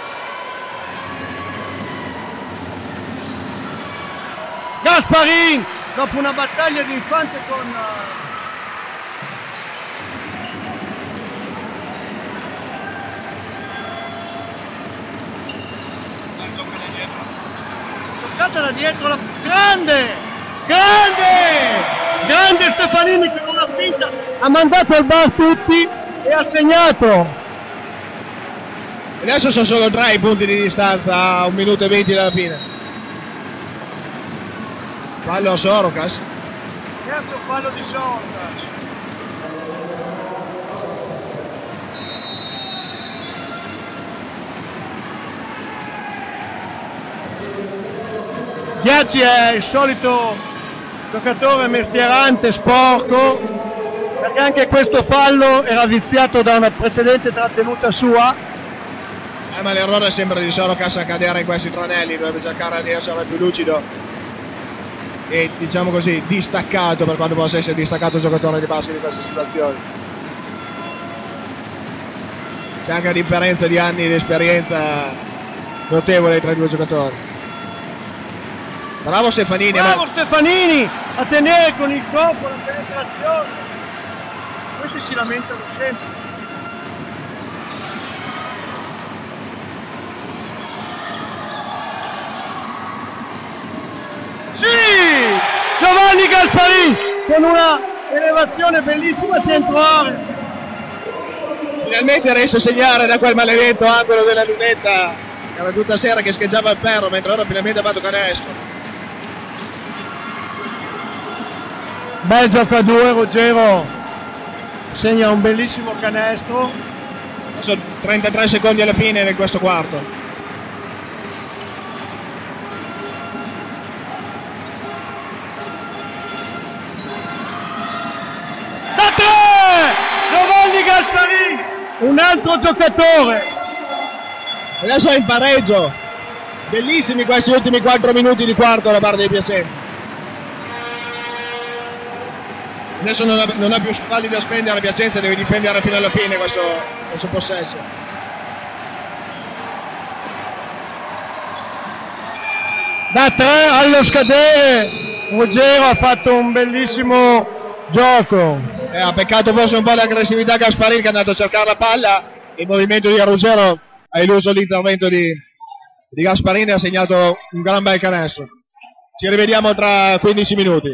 Speaker 1: Gasparini, dopo una battaglia di Infante con... toccata da dietro, grande grande Stefanini con una finta, ha mandato al bar tutti e ha segnato.
Speaker 2: Adesso sono solo 3 i punti di distanza a 1 minuto e 20 dalla fine. Fallo a Sorokas.
Speaker 1: Terzo fallo di Sorokas. Ghiacci è il solito giocatore mestierante, sporco, perché anche questo fallo era viziato da una precedente trattenuta sua.
Speaker 2: Ma l'errore sembra di Sorokas a cadere in questi tranelli, dovrebbe cercare di essere più lucido e, diciamo così, distaccato, per quanto possa essere distaccato il giocatore di basket in queste situazioni. C'è anche una differenza di anni di esperienza notevole tra i due giocatori. Bravo Stefanini.
Speaker 1: Bravo Stefanini a tenere con il corpo la penetrazione. Questi si lamentano sempre. Sì! Giovanni Gasparini con una elevazione bellissima centro area.
Speaker 2: Finalmente riesce a segnare da quel maledetto angolo della lunetta. Era tutta sera che scheggiava il ferro, mentre ora finalmente ha fatto canestro.
Speaker 1: Bel gioco a 2, Ruggero segna un bellissimo canestro.
Speaker 2: Sono 33 secondi alla fine di questo quarto.
Speaker 1: Da 3! Giovanni Gasparini, un altro giocatore.
Speaker 2: Adesso è in pareggio. Bellissimi questi ultimi 4 minuti di quarto da parte di Piacenza. Adesso non ha più falli da spendere, Piacenza deve difendere fino alla fine questo possesso.
Speaker 1: Da 3 allo scadere Ruggero ha fatto un bellissimo gioco.
Speaker 2: Ha peccato forse un po' l'aggressività Gasparini, che è andato a cercare la palla. Il movimento di Ruggero ha illuso l'intervento di Gasparini e ha segnato un gran bel canestro. Ci rivediamo tra 15 minuti.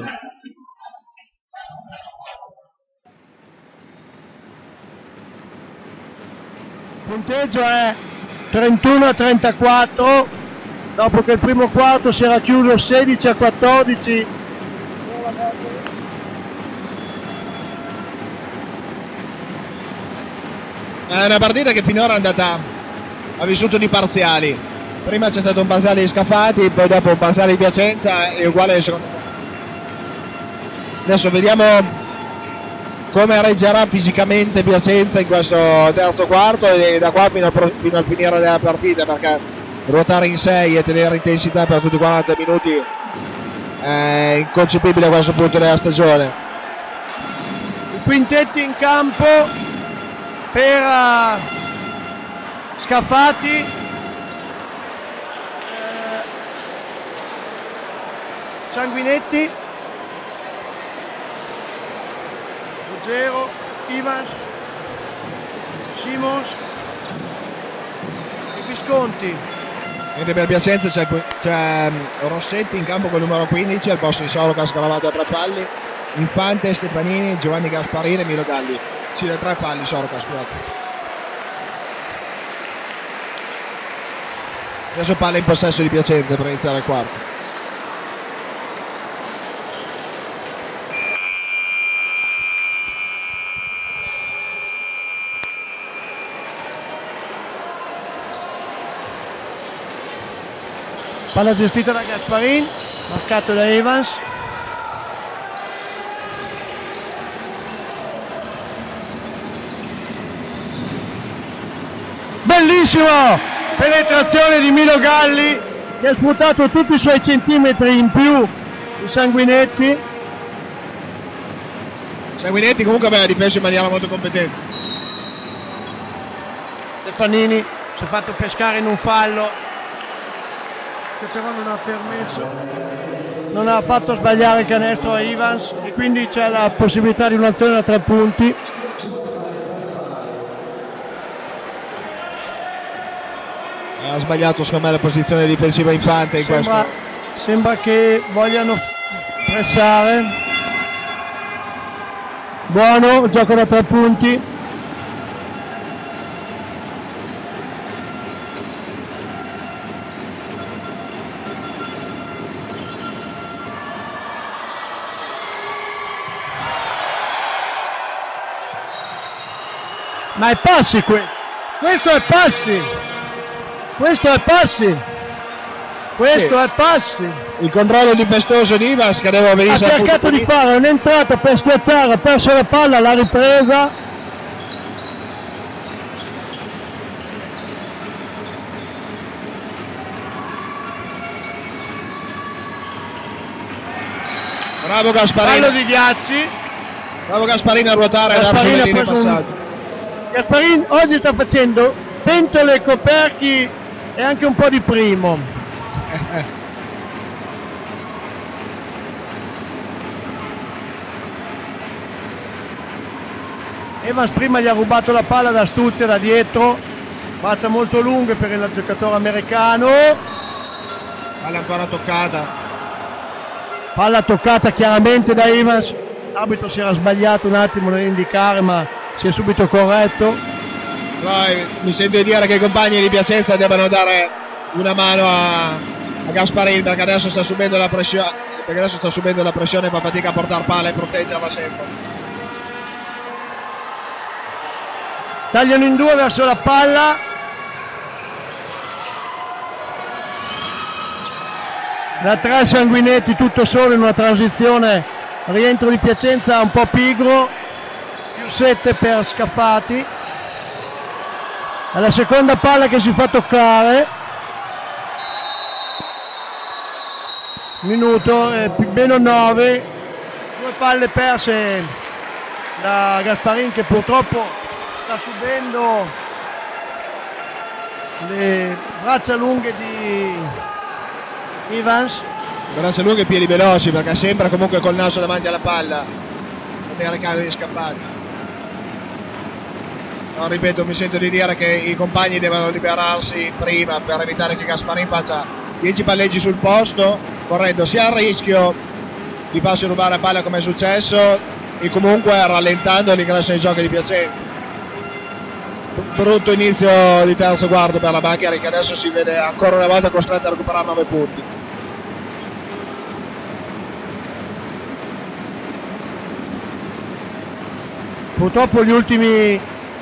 Speaker 1: Il punteggio è 31-34, dopo che il primo quarto si era chiuso 16-14.
Speaker 2: È una partita che finora è andata, ha vissuto di parziali. Prima c'è stato un parziale di Scafati, poi dopo un parziale di Piacenza e uguale al secondo. Adesso vediamo come reggerà fisicamente Piacenza in questo terzo quarto e da qua fino al finire della partita, perché ruotare in 6 e tenere intensità per tutti i 40 minuti è inconcepibile a questo punto della stagione.
Speaker 1: I quintetti in campo per Scafati, Sanguinetti, Ruggero, Ivans, Simons e Visconti.
Speaker 2: Mentre per Piacenza c'è Rossetti in campo con il numero 15 al posto di Sorokas, scalavato a 3 palli, Infante, Stefanini, Giovanni Gasparini e Milo Galli. Sì, da 3 palli Sorokas, scusate. Adesso palla in possesso di Piacenza per iniziare il quarto.
Speaker 1: Palla gestita da Gasparini, marcato da Evans. Bellissimo! Penetrazione di Milo Galli, che ha sfruttato tutti i suoi centimetri in più di Sanguinetti.
Speaker 2: Sanguinetti comunque aveva difeso in maniera molto competente.
Speaker 1: Stefanini si è fatto pescare in un fallo che però non ha permesso, non ha fatto sbagliare il canestro a Ivans e quindi c'è la possibilità di un'azione da 3 punti.
Speaker 2: Ha sbagliato secondo me la posizione difensiva Infante in questo.
Speaker 1: Sembra che vogliano pressare. Buono, gioco da 3 punti. Ma è passi questo è passi, questo è passi, questo è passi.
Speaker 2: Il controllo difestoso di Ivans che deve venire.
Speaker 1: Ha cercato di fare un'entrata per schiacciare, ha perso la palla, l'ha ripresa.
Speaker 2: Bravo Gasparini.
Speaker 1: Fallo di Ghiacci.
Speaker 2: Bravo Gasparini a ruotare e a darsi una linea di passaggio.
Speaker 1: Gasparini oggi sta facendo pentole, coperchi e anche un po' di primo. Evans prima gli ha rubato la palla da Stuzia da dietro, braccia molto lunghe per il giocatore americano.
Speaker 2: Palla ancora toccata.
Speaker 1: Palla toccata chiaramente da Evans. L'arbitro si era sbagliato un attimo nell'indicare, ma si è subito corretto.
Speaker 2: Mi sento di dire che i compagni di Piacenza debbano dare una mano a Gasparini, perché adesso sta subendo la pressione, e fa fatica a portare palla e proteggerla sempre.
Speaker 1: Tagliano in 2 verso la palla. Da 3 Sanguinetti tutto solo in una transizione, rientro di Piacenza un po' pigro, più 7 per Scaffati. Alla seconda palla che si fa toccare, minuto, meno 9, 2 palle perse da Gasparini che purtroppo sta subendo le braccia lunghe di Evans.
Speaker 2: Braccia lunghe e piedi veloci, perché sempre comunque col naso davanti alla palla per ricambio di Scaffati. No, ripeto, mi sento di dire che i compagni devono liberarsi prima per evitare che Gasparini faccia 10 palleggi sul posto, correndo sia al rischio di farsi rubare palla come è successo e comunque rallentando l'ingresso nei giochi di Piacenza. Brutto inizio di terzo quarto per la Banchieri, che adesso si vede ancora una volta costretta a recuperare 9 punti.
Speaker 1: Purtroppo gli ultimi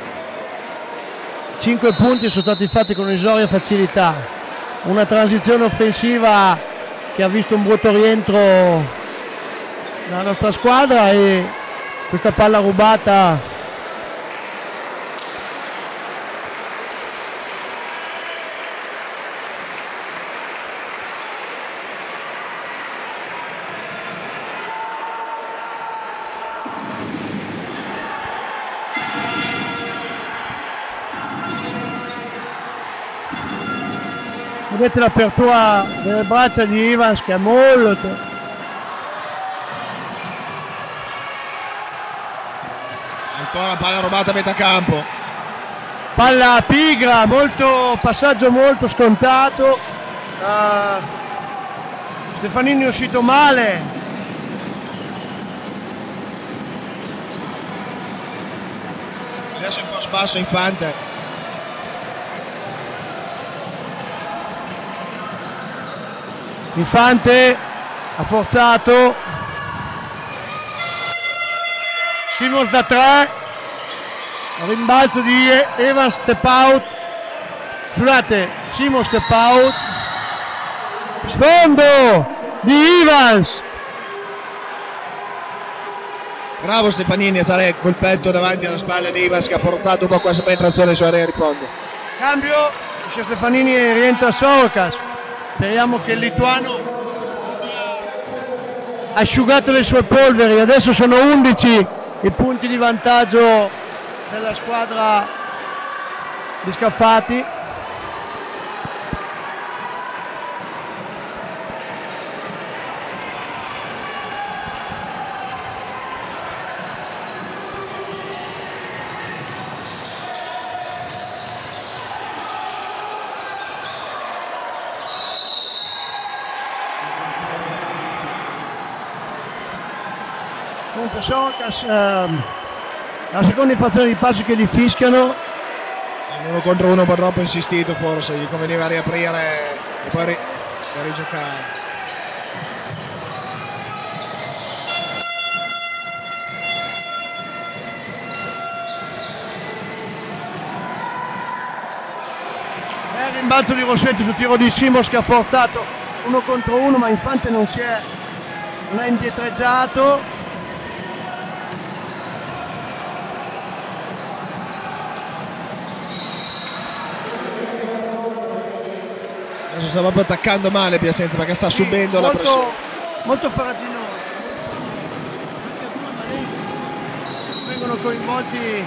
Speaker 1: 5 punti sono stati fatti con esoria facilità, una transizione offensiva che ha visto un brutto rientro dalla nostra squadra e questa palla rubata vedete l'apertura delle braccia di Evans che è molto
Speaker 2: ancora palla rubata a metà campo,
Speaker 1: palla pigra, passaggio molto scontato. Stefanini è uscito male,
Speaker 2: adesso è un po' spasso Infante.
Speaker 1: Infante ha forzato, Simons da 3, rimbalzo di Evans, step out, scusate, Simons step out, sfondo di Evans.
Speaker 2: Bravo Stefanini a stare col petto davanti alla spalla di Evans, che ha forzato un po' questa penetrazione su area ripondo.
Speaker 1: Cambio, esce Stefanini e rientra Sorkas. Speriamo che il lituano ha asciugato le sue polveri. Adesso sono 11 i punti di vantaggio della squadra di Scaffati. per Sorocas, la seconda infrazione di passo che gli fischiano.
Speaker 2: Uno contro uno un po' troppo insistito, forse gli conveniva riaprire e poi rigiocare.
Speaker 1: Il rimbalzo di Rossetti sul tiro di Simos che ha forzato uno contro uno, ma Infante non è indietreggiato.
Speaker 2: Adesso sta proprio attaccando male Piacenza perché sta subendo la pressione.
Speaker 1: Molto faraginoso. Vengono coinvolti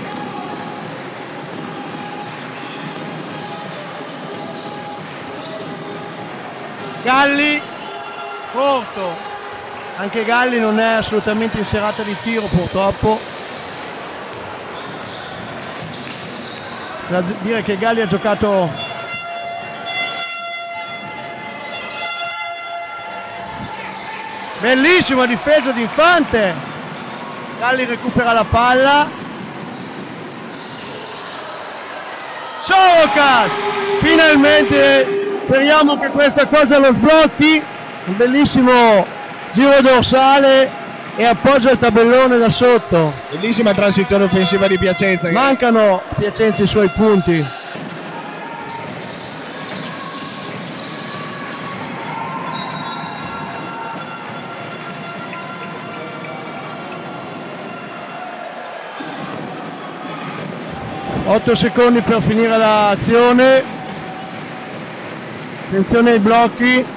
Speaker 1: Galli, Porto. Anche Galli non è assolutamente in serata di tiro purtroppo. Da dire che Galli ha giocato bellissima difesa di Infante. Galli recupera la palla. Sorocas finalmente. Speriamo che questa cosa lo sblocchi. Un bellissimo giro dorsale e appoggia il tabellone da sotto.
Speaker 2: Bellissima transizione offensiva di Piacenza.
Speaker 1: Mancano a Piacenza i suoi punti. Otto secondi per finire l'azione. Attenzione ai blocchi.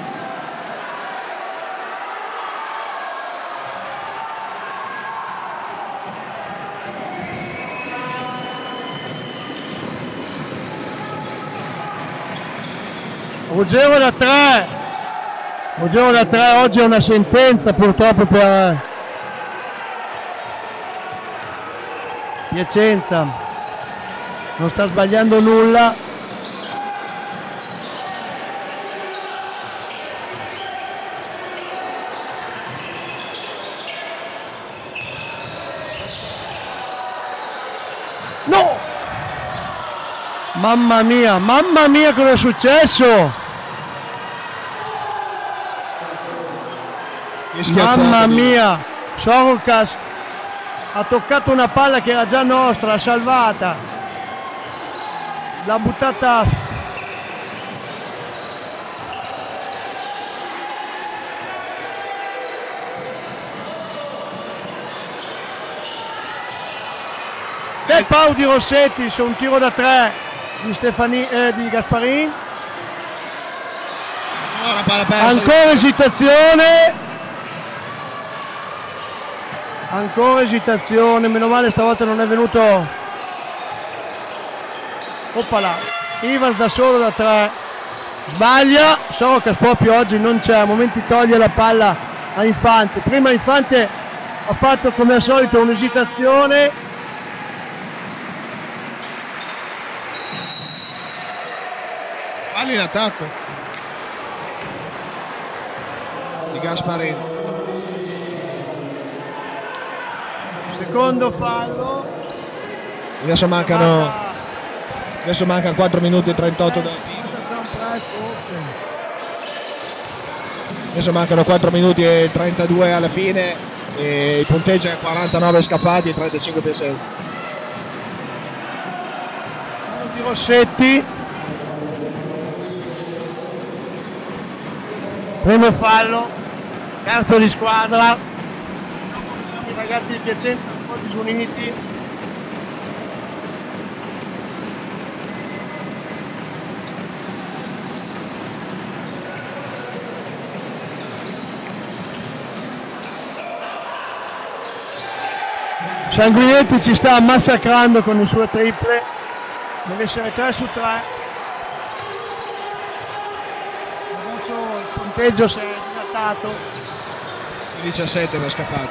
Speaker 1: Ruggero da 3. Ruggero da 3 oggi è una sentenza purtroppo per Piacenza. Non sta sbagliando nulla. No! Mamma mia cosa è successo? Mamma mia! Sorocas ha toccato una palla che era già nostra, l'ha salvata. L'ha buttata. Del pau di Rossetti su un tiro da 3 di Gasparin. Ancora esitazione, meno male stavolta non è venuto. Oppala, Ivas da solo da 3, sbaglia. Sorocas proprio oggi non c'è, a momenti toglie la palla a Infante. Prima Infante ha fatto come al solito un'esitazione.
Speaker 2: Fallo in attacco di Gasparin.
Speaker 1: Secondo fallo.
Speaker 2: Adesso mancano 4 minuti e 38 da adesso mancano 4 minuti e 32 alla fine e il punteggio è 49 scappati e 35 Piacenza.
Speaker 1: Di Rossetti. Primo fallo, terzo di squadra. I ragazzi di Piacenza un po' disuniti. Sanguinetti ci sta massacrando con le sue triple. Deve essere 3 su 3. Il punteggio si è dilatato.
Speaker 2: 17 per scappati.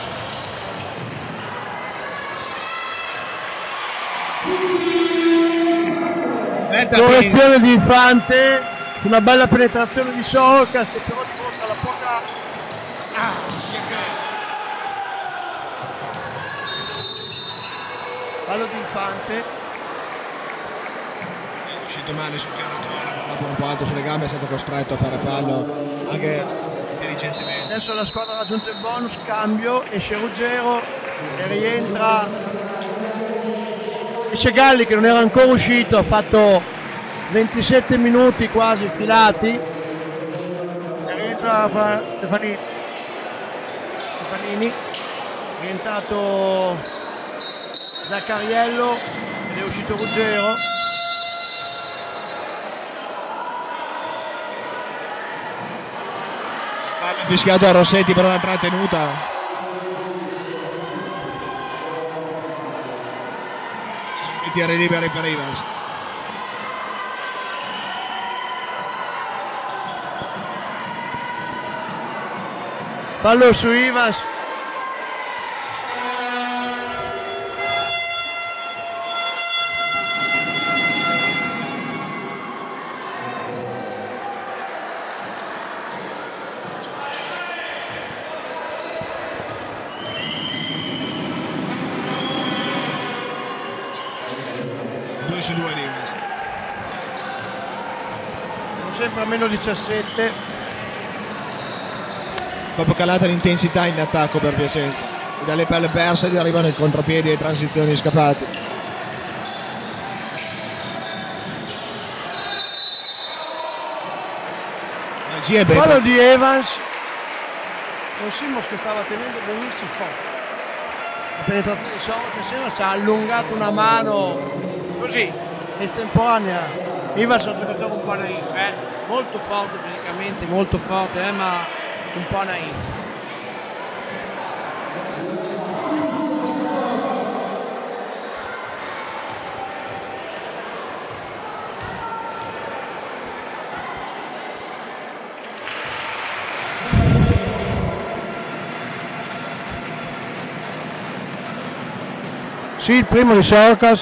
Speaker 1: Correzione di Infante, una bella penetrazione di Sorocas che però dimostra la poca Fallo di Infante.
Speaker 2: È uscito male sul piano torno, un po' alto sulle gambe, è stato costretto a fare fallo anche intelligentemente.
Speaker 1: Adesso la squadra ha raggiunto il bonus, cambio, esce Ruggero e rientra. Esce Galli che non era ancora uscito, ha fatto 27 minuti quasi filati. E rientra Stefanini, è rientrato Zaccariello ed è uscito Ruggero.
Speaker 2: Ha fischiato a Rossetti per una trattenuta. I tiri liberi per Ivans.
Speaker 1: Fallo su Ivans. Sempre a meno 17.
Speaker 2: Proprio calata l'intensità in attacco per Piacenza. E dalle palle perse gli arrivano i contropiedi e transizioni scappate.
Speaker 1: Fallo di Evans. Con Simos che stava tenendo benissimo. La penetrazione di Sommer si è allungato una mano così estemporanea. Ivans è un giocatore un po' naif, molto forte fisicamente, molto forte, ma un po' naif. Sì, il primo di Sorcas.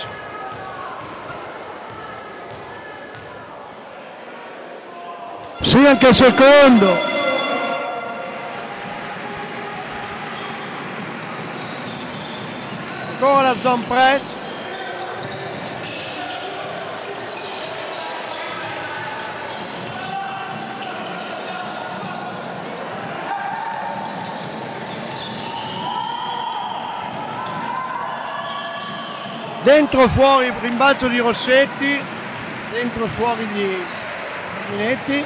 Speaker 1: Sì, anche il secondo. Ancora la zone press. Dentro fuori il rimbalzo di Rossetti, dentro fuori gli Minetti.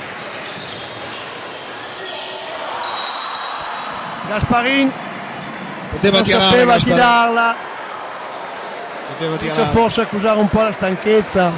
Speaker 1: Gasparin
Speaker 2: poteva
Speaker 1: non sapeva chi darla,
Speaker 2: poteva tirare.
Speaker 1: Forse accusare un po' la stanchezza.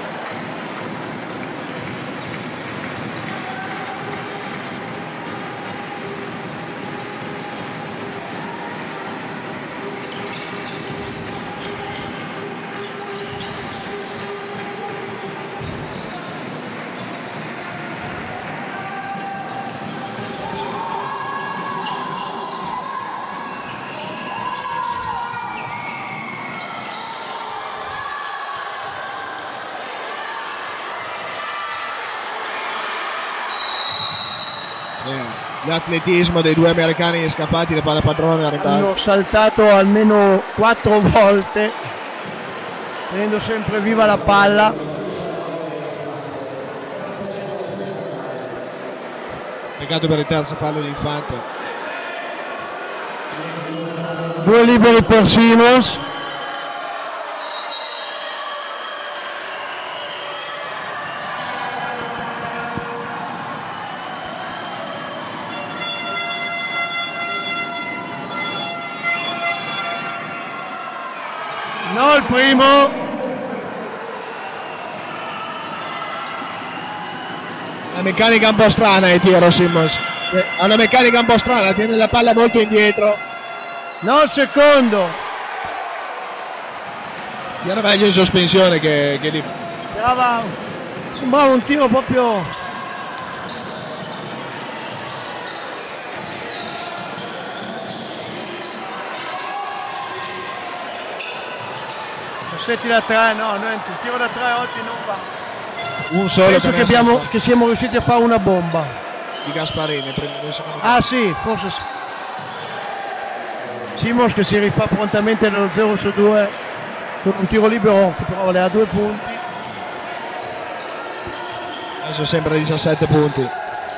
Speaker 2: L'atletismo dei due americani scappati, le palle padrone
Speaker 1: hanno saltato almeno 4 volte tenendo sempre viva la palla.
Speaker 2: Peccato per il terzo fallo di Infante.
Speaker 1: 2 liberi per Simons. No, il primo.
Speaker 2: La meccanica un po' strana di tiro Simons. Ha una meccanica un po' strana, tiene la palla molto indietro.
Speaker 1: No, il secondo.
Speaker 2: Era meglio in sospensione che lì.
Speaker 1: Sembrava un tiro proprio. Rossetti da 3, no, il tiro da 3 oggi non va.
Speaker 2: Un solo.
Speaker 1: Penso che siamo riusciti a fare una bomba.
Speaker 2: Di Gasparini.
Speaker 1: Ah sì, forse Simons che si rifà prontamente nello 0 su 2. con un tiro libero che però valeva 2 punti.
Speaker 2: Adesso sembra 17 punti.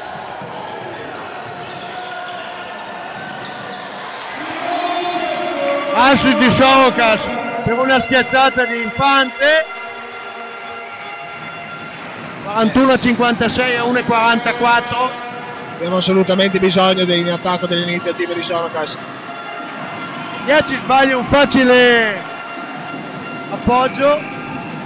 Speaker 1: Assist di Sorokas per una schiacciata di Infante. 41-56 a 1-44.
Speaker 2: Abbiamo assolutamente bisogno in attacco delle iniziative di Sorokas.
Speaker 1: Ghiacci sbaglia un facile appoggio.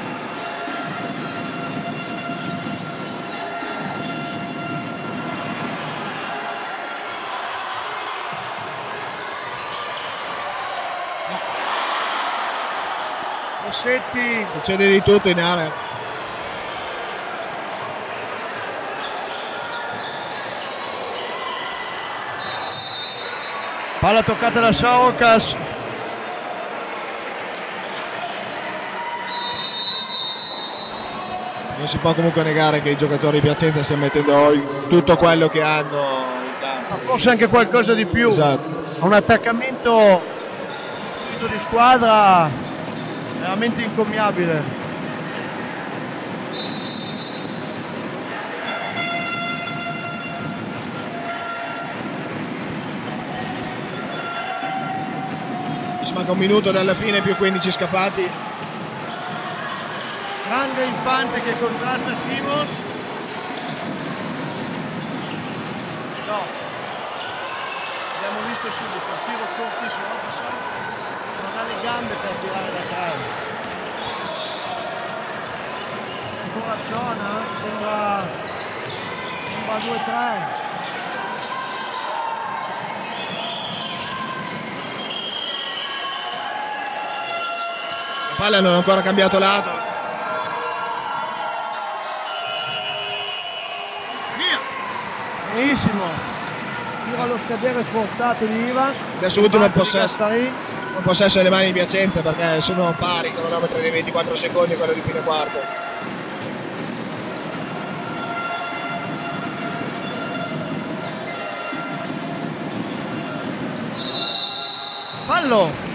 Speaker 1: Rossetti
Speaker 2: succede di tutto in area.
Speaker 1: Palla toccata da Sorokas.
Speaker 2: Non si può comunque negare che i giocatori di Piacenza stiano mettendo tutto quello che hanno in campo.
Speaker 1: Ma forse anche qualcosa di più.
Speaker 2: Esatto.
Speaker 1: Un attaccamento di squadra veramente incommiabile.
Speaker 2: Manca un minuto dalla fine, più 15 scappati.
Speaker 1: Grande Infante che contrasta Simons. No, abbiamo visto subito il tiro cortissimo, non ha le gambe per tirare da 3. Ancora zona, sembra 2-3.
Speaker 2: La palla non ha ancora cambiato lato.
Speaker 1: Via! Benissimo. Tiro allo scadere sforzato di Ivas.
Speaker 2: Adesso ultimo possesso delle mani di Piacenza, perché sono pari, cronometro di 24 secondi, quello di fine quarto.
Speaker 1: Fallo!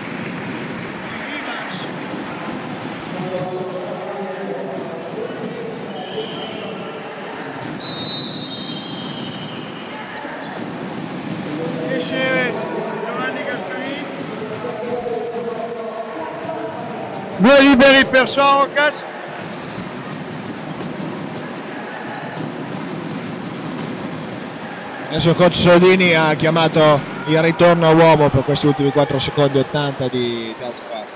Speaker 1: Due liberi per Sorokas.
Speaker 2: Adesso il coach Soldini ha chiamato il ritorno a uomo per questi ultimi 4 secondi 80 di terza parte.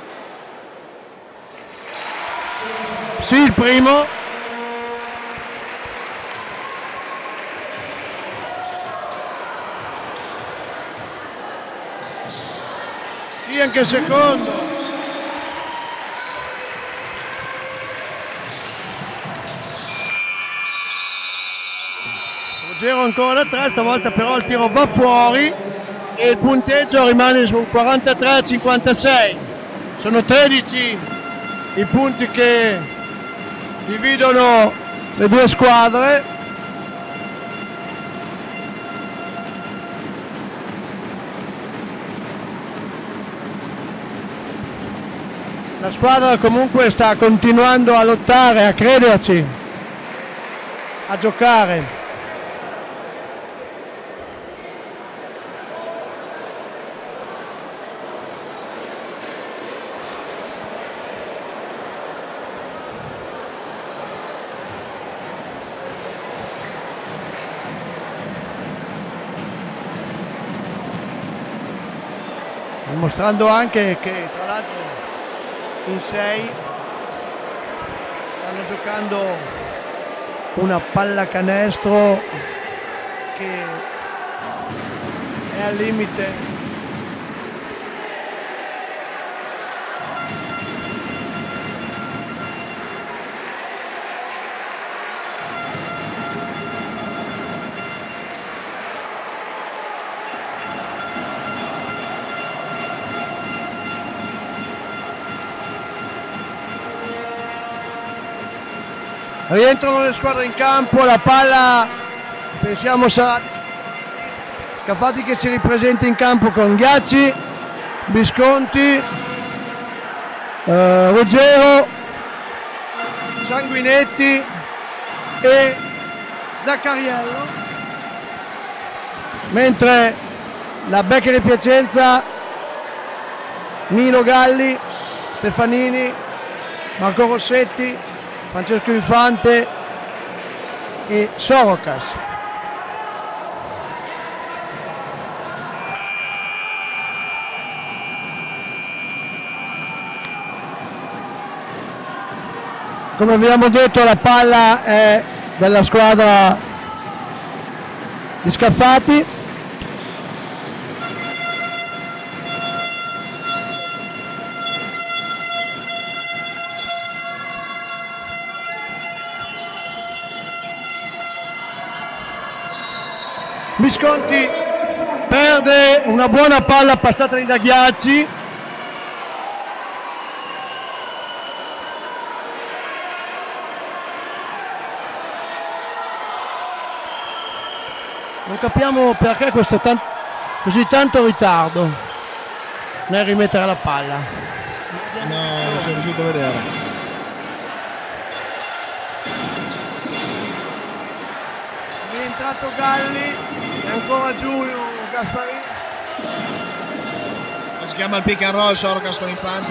Speaker 1: Sì, il primo. Sì, anche il secondo. Ruggero ancora da 3, stavolta però il tiro va fuori e il punteggio rimane su 43-56. Sono 13 i punti che dividono le due squadre. La squadra comunque sta continuando a lottare, a crederci, a giocare. Dimostrando anche che tra l'altro in 6 stanno giocando una pallacanestro che è al limite. Rientrano le squadre in campo, la palla pensiamo sarà Scafati che si ripresenta in campo con Ghiacci, Visconti, Ruggero, Sanguinetti e Zaccariello, mentre la Becca di Piacenza, Milo Galli, Stefanini, Marco Rossetti, Francesco Infante e Sorocas. Come abbiamo detto, la palla è della squadra di Scaffati. Visconti perde una buona palla passata da Ghiacci. Non capiamo perché questo così tanto ritardo nel rimettere la palla.
Speaker 2: No, non sono riuscito a vedere.
Speaker 1: È rientrato Galli, è ancora giù Gasparini.
Speaker 2: Si chiama il pick and roll, Sorocas con Infante.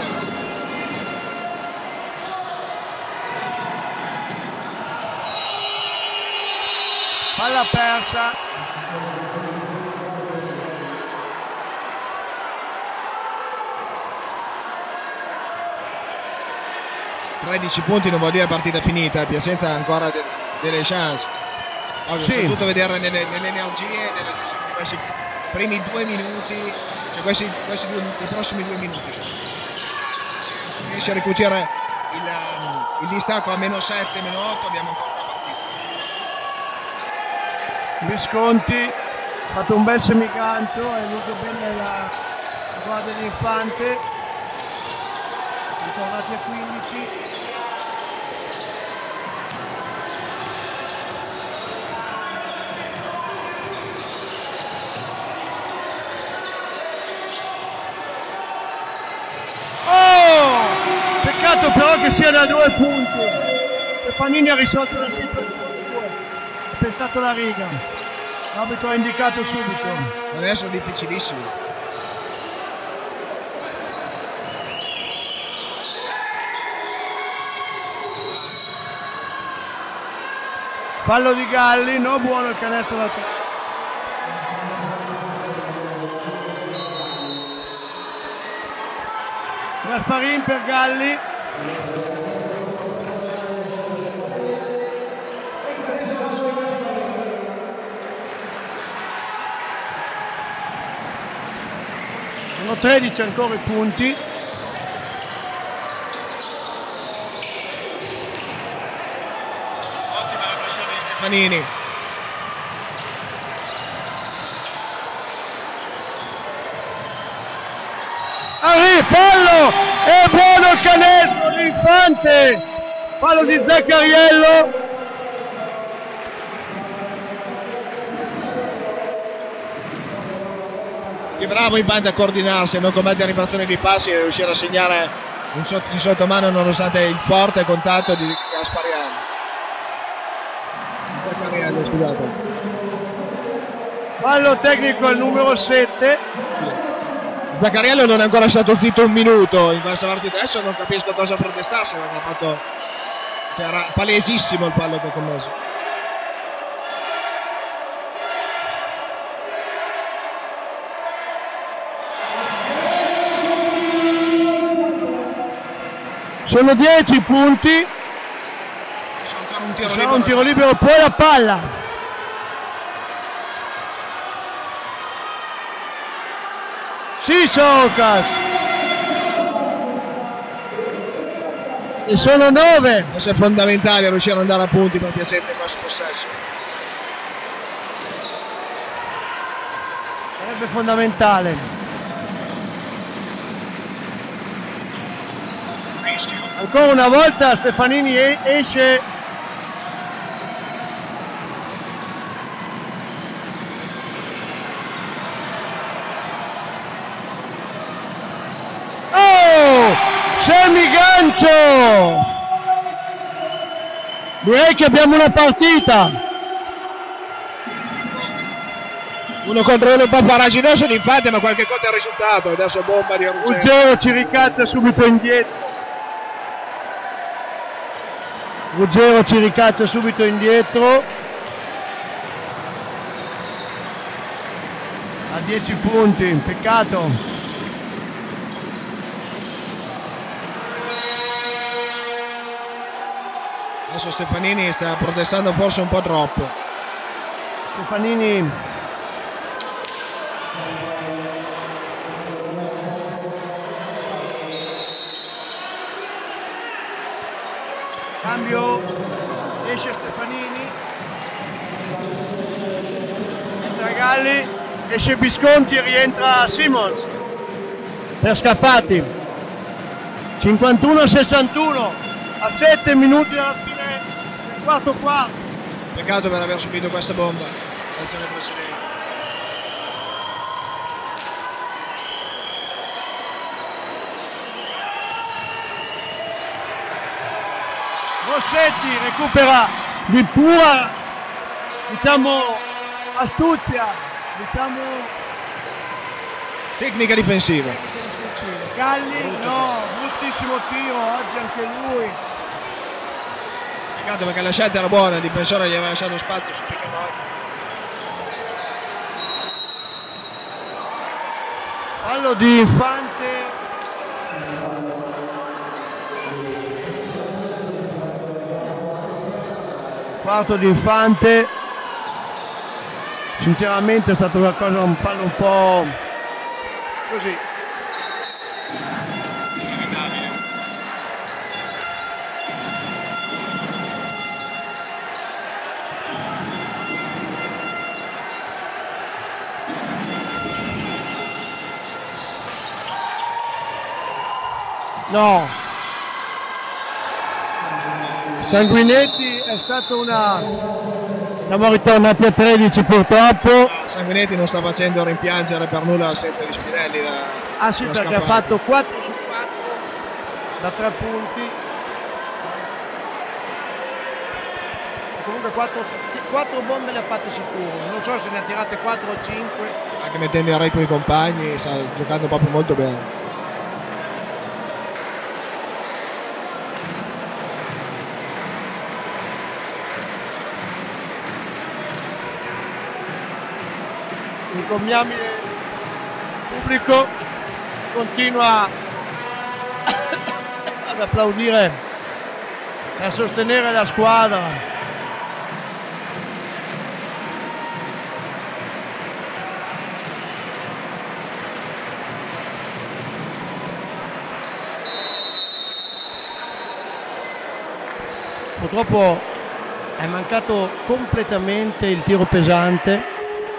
Speaker 1: Palla persa.
Speaker 2: 13 punti non vuol dire partita finita, Piacenza ha ancora delle chance. Oggi
Speaker 1: sì.
Speaker 2: Soprattutto vedere nelle energie, di questi primi 2 minuti, i prossimi 2 minuti. Riesce a ricucire il distacco a -7, -8, abbiamo ancora una partita.
Speaker 1: Visconti ha fatto un bel semigancio, è venuto bene la guardia di Infante, ritornati a 15. Peccato però che sia da 2 punti. Stefanini ha risolto la situazione, ha pestato la riga, l'arbitro ha indicato subito.
Speaker 2: Adesso è difficilissimo.
Speaker 1: Fallo di Galli, no buono il canestro da 3. Gasparin per Galli. Sono 13 ancora i punti.
Speaker 2: Ottima la pressione di Stefanini.
Speaker 1: Fallo! È buono il canestro di Infante! Fallo di Zaccariello!
Speaker 2: Che bravo Infante a coordinarsi, a non commettere infrazioni di passi e riuscire a segnare in sottomano nonostante il forte contatto di Zaccariello, scusate.
Speaker 1: Fallo tecnico al numero 7.
Speaker 2: Zaccariello non è ancora stato zitto un minuto in questa partita, adesso non capisco cosa protestasse, perché ha fatto, era palesissimo il fallo che ha commesso.
Speaker 1: Sono 10 punti.
Speaker 2: C'è
Speaker 1: un tiro libero, poi la palla. Sì, Sorocas! E sono 9!
Speaker 2: Adesso è fondamentale riuscire ad andare a punti per Piacenza in questo possesso.
Speaker 1: Sarebbe fondamentale. Ancora una volta Stefanini esce. Direi che abbiamo una partita.
Speaker 2: 1 contro 1 un po' farraginoso di Infante, ma qualche conto è il risultato. Adesso bomba di Ruggero.
Speaker 1: Ruggero ci ricaccia subito indietro. Ruggero ci ricaccia subito indietro. A 10 punti, peccato.
Speaker 2: Adesso Stefanini sta protestando forse un po' troppo.
Speaker 1: Stefanini cambio, esce Stefanini, entra Galli, esce Visconti e rientra Simons per Scappati. 51-61 a 7 minuti dalla fine del quarto.
Speaker 2: Peccato per aver subito questa bomba. Attenzione presidente.
Speaker 1: Rossetti recupera di pura, diciamo, astuzia, diciamo,
Speaker 2: Tecnica difensiva.
Speaker 1: Galli, no, bruttissimo tiro, oggi anche lui.
Speaker 2: Peccato perché la scelta era buona, il difensore gli aveva lasciato spazio su pick and roll.
Speaker 1: Fallo di Infante. Quarto di Infante. Sinceramente è stata una cosa, un fallo un po' così. No, Sanguinetti è stato una... Siamo ritornati a 13 purtroppo.
Speaker 2: Sanguinetti non sta facendo rimpiangere per nulla l'assenza di Spinelli.
Speaker 1: Ah sì, perché ha fatto 4 su 4 da 3 punti. Comunque 4 bombe le ha fatte sicuro, non so se ne ha tirate 4 o 5.
Speaker 2: Anche mettendo in ritmo i compagni, sta giocando proprio molto bene.
Speaker 1: Incommiabile pubblico continua ad applaudire e a sostenere la squadra. Purtroppo è mancato completamente il tiro pesante.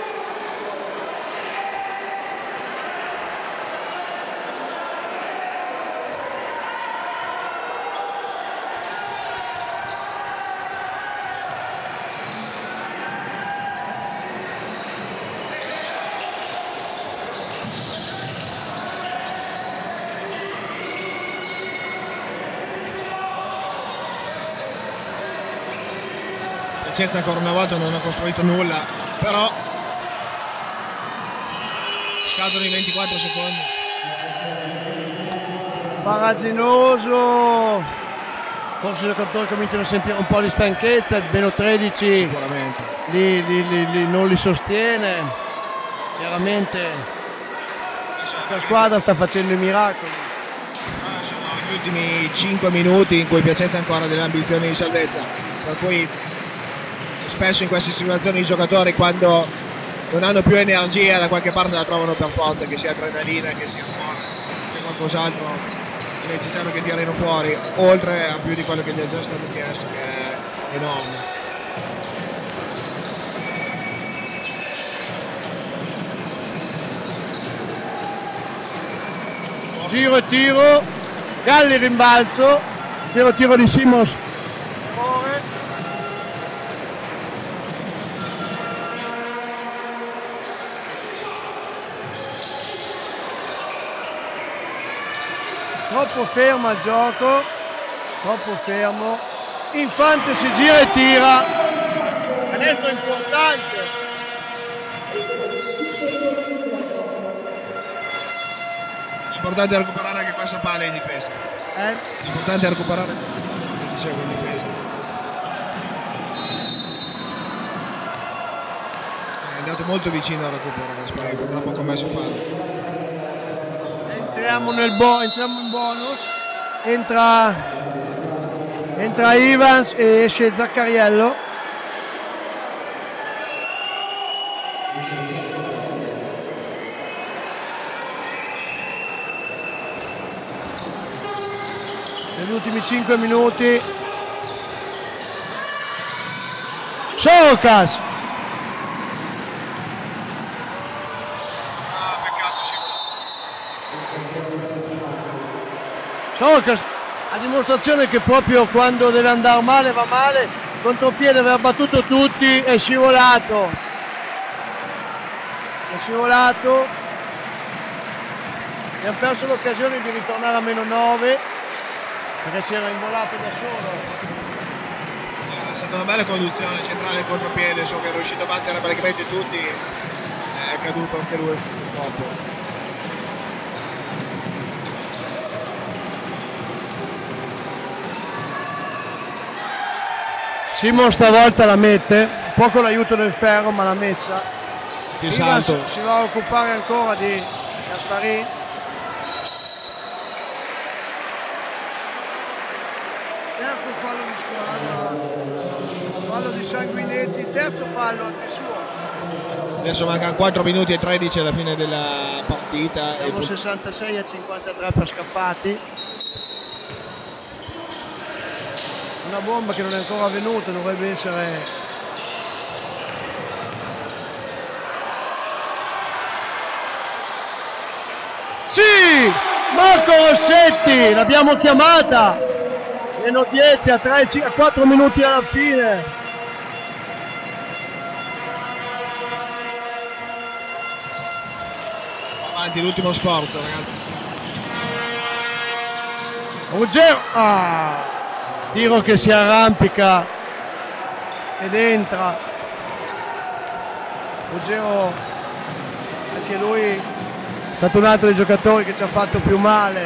Speaker 2: Piacenza ancora una volta non ha costruito nulla, però scadono i 24 secondi.
Speaker 1: Farraginoso, forse i giocatori cominciano a sentire un po' di stanchezza, il meno 13
Speaker 2: Sicuramente
Speaker 1: non li sostiene, chiaramente la squadra sta facendo i miracoli.
Speaker 2: Sono gli ultimi 5 minuti in cui Piacenza ha ancora delle ambizioni di salvezza, per cui spesso in queste situazioni i giocatori, quando non hanno più energia, da qualche parte la trovano per forza, che sia adrenalina, che sia sport, che qualcos'altro è necessario che tirino fuori, oltre a più di quello che gli è già stato chiesto, che è enorme.
Speaker 1: Giro e tiro, Galli rimbalzo, tiro di Simons. Troppo fermo il gioco, troppo fermo. Infante si gira e tira, canestro importante.
Speaker 2: L'importante è recuperare anche questa palla in difesa. L'importante è recuperare in difesa. È andato molto vicino al recupero Gasparini, purtroppo ha commesso fallo.
Speaker 1: Entriamo in bonus, entra Ivans e esce Zaccariello. Negli ultimi 5 minuti Sorokas. Sorokas a dimostrazione che proprio quando deve andare male va male, contropiede aveva battuto tutti, è scivolato, e ha perso l'occasione di ritornare a -9 perché si era involato da solo.
Speaker 2: È stata una bella conduzione centrale del contropiede, so che è riuscito a battere praticamente tutti, è caduto anche lui purtroppo.
Speaker 1: Simon stavolta la mette, poco l'aiuto del ferro ma l'ha messa.
Speaker 2: Più salto.
Speaker 1: Si va a occupare ancora di Gasparini. Terzo fallo di squadra, fallo di Sanguinetti, terzo fallo anche suo.
Speaker 2: Adesso mancano 4 minuti e 13 alla fine della partita.
Speaker 1: Siamo 66 a 53 per scappati. Una bomba che non è ancora venuta, dovrebbe essere... Sì! Marco Rossetti! L'abbiamo chiamata! -10 a 4 minuti alla fine.
Speaker 2: Avanti, l'ultimo sforzo, ragazzi.
Speaker 1: Ruggero! Tiro che si arrampica ed entra. Ruggero, anche lui è stato un altro dei giocatori che ci ha fatto più male.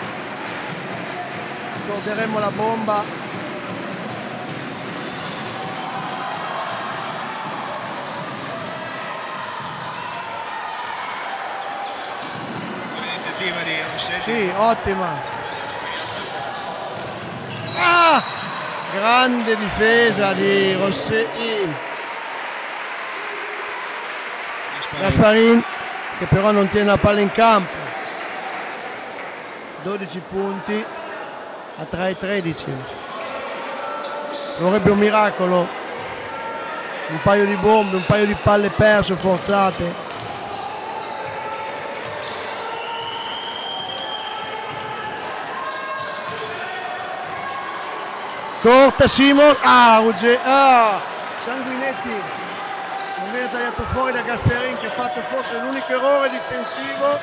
Speaker 1: Ricorderemo la bomba.
Speaker 2: L'iniziativa di Rossetti.
Speaker 1: Sì, ottima. Grande difesa di Rossetti. Gasparini che però non tiene la palla in campo. 12 punti a 3-13. Vorrebbe un miracolo, un paio di bombe, un paio di palle perse forzate. Corta Simon, Sanguinetti non viene tagliato fuori da Gasparini che ha fatto forse l'unico errore difensivo.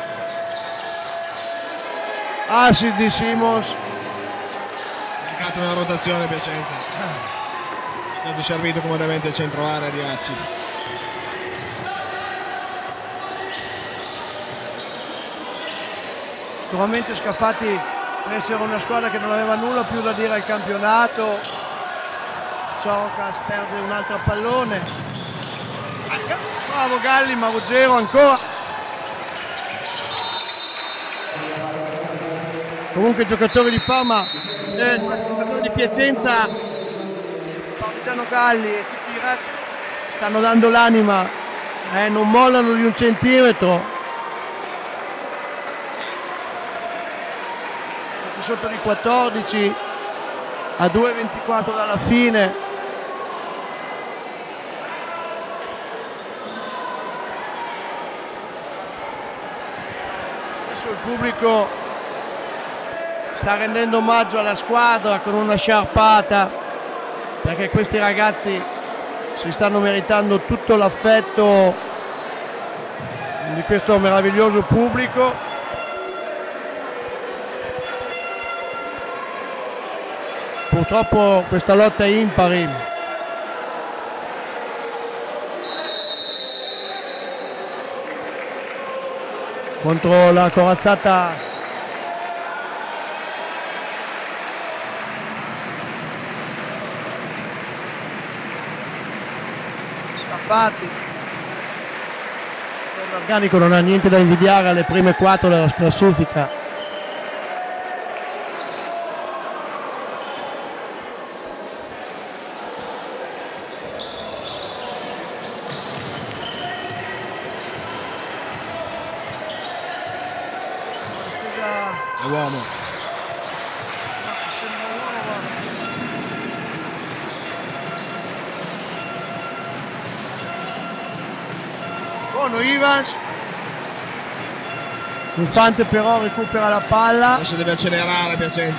Speaker 1: Assist di Simons.
Speaker 2: Mancato una rotazione Piacenza. È stato servito comodamente il centro area di Acci.
Speaker 1: Sicuramente Scaffati per essere una squadra che non aveva nulla più da dire al campionato. Sorokas perde un altro pallone. Bravo Galli, ma Ruggero ancora. Comunque i giocatori di Parma, i giocatori di Piacenza, Parmigiano Galli e tutti i ragazzi stanno dando l'anima, non mollano di un centimetro. Sotto di 14 a 2:24 dalla fine. Adesso il pubblico sta rendendo omaggio alla squadra con una sciarpata, perché questi ragazzi si stanno meritando tutto l'affetto di questo meraviglioso pubblico. Purtroppo questa lotta è impari. Contro la corazzata Scaffati. L'organico non ha niente da invidiare alle prime 4 della classifica.
Speaker 2: È uomo.
Speaker 1: Buono Ivans. Infante però recupera la palla.
Speaker 2: Adesso deve accelerare Piacenza.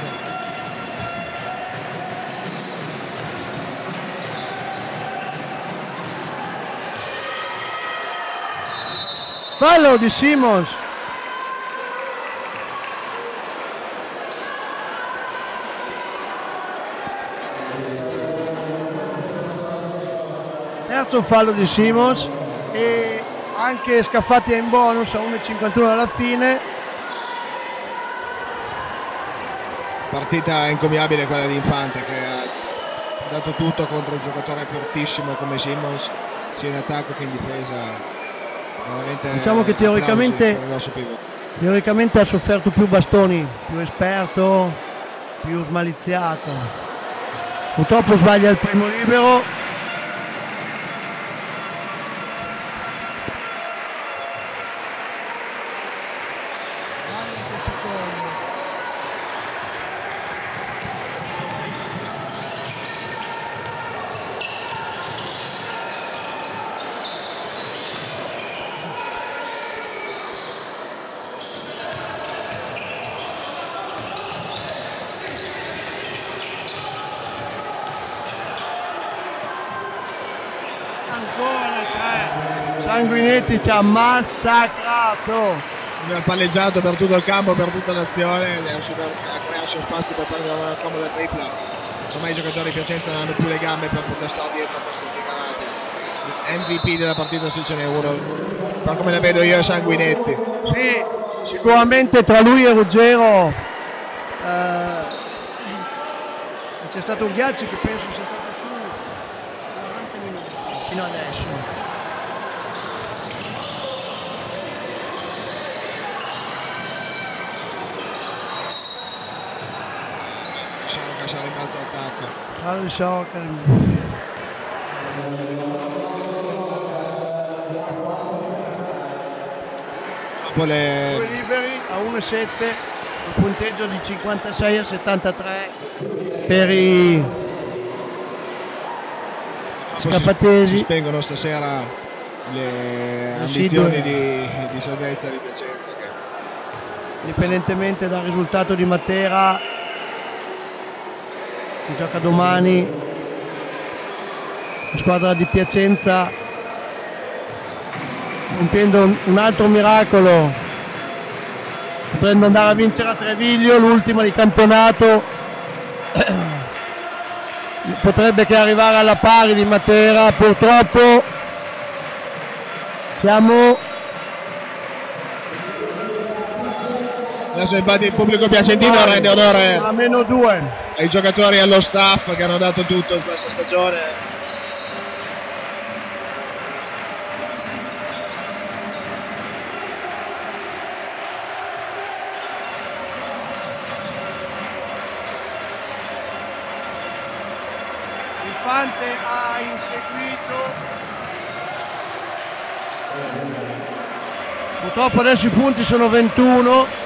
Speaker 1: Fallo di Simons. Terzo fallo di Simons e anche Scaffati è in bonus a 1,51 alla fine.
Speaker 2: Partita encomiabile quella di Infante, che ha dato tutto contro un giocatore fortissimo come Simons, sia in attacco che in difesa. Veramente
Speaker 1: diciamo che teoricamente ha sofferto più bastoni, più esperto, più smaliziato. Purtroppo sbaglia il primo libero. Sanguinetti ci ha massacrato.
Speaker 2: Ha palleggiato per tutto il campo, per tutta l'azione, ha creato spazi per fare una comoda tripla. Ormai i giocatori di Piacenza non hanno più le gambe per poter stare dietro a queste giocate. MVP della partita se ce n'è uno, per come la vedo io, è Sanguinetti.
Speaker 1: Sì, sicuramente tra lui e Ruggero c'è stato un ghiaccio che penso sia stato su 90 minuti fino adesso.
Speaker 2: Sarà in mezzo all'attacco.
Speaker 1: Allora, Sciocca.
Speaker 2: Dopo le...
Speaker 1: Due liberi a 1,7, il punteggio di 56 a 73 per i scappatesi.
Speaker 2: Si spengono stasera le ambizioni di salvezza di Piacenza. Che...
Speaker 1: Indipendentemente dal risultato di Matera, che gioca domani, la squadra di Piacenza, compiendo un altro miracolo, potrebbe andare a vincere a Treviglio, l'ultima di campionato, potrebbe che arrivare alla pari di Matera. Purtroppo siamo...
Speaker 2: Adesso infatti il pubblico piacentino rende onore
Speaker 1: a -2
Speaker 2: ai giocatori e allo staff che hanno dato tutto in questa stagione.
Speaker 1: Infante ha inseguito. Purtroppo adesso i punti sono 21.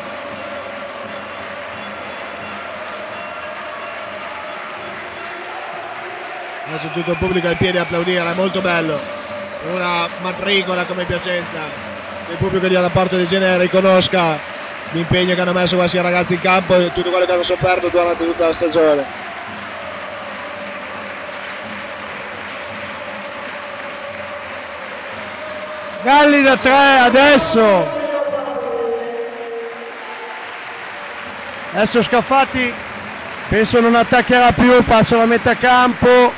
Speaker 2: Adesso tutto il pubblico al piede a applaudire, è molto bello. Una matricola come Piacenza. Il pubblico di una parte del genere riconosca l'impegno che hanno messo questi ragazzi in campo e tutto quello che hanno sofferto durante tutta la stagione.
Speaker 1: Galli da 3 adesso. Adesso Scaffati penso non attaccherà più, passa la metà campo,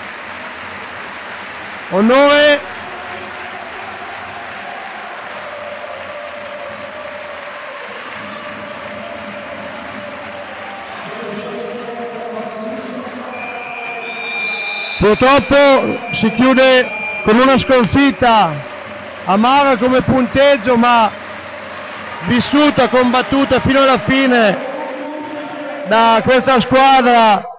Speaker 1: onore. Purtroppo si chiude con una sconfitta amara come punteggio, ma vissuta, combattuta fino alla fine da questa squadra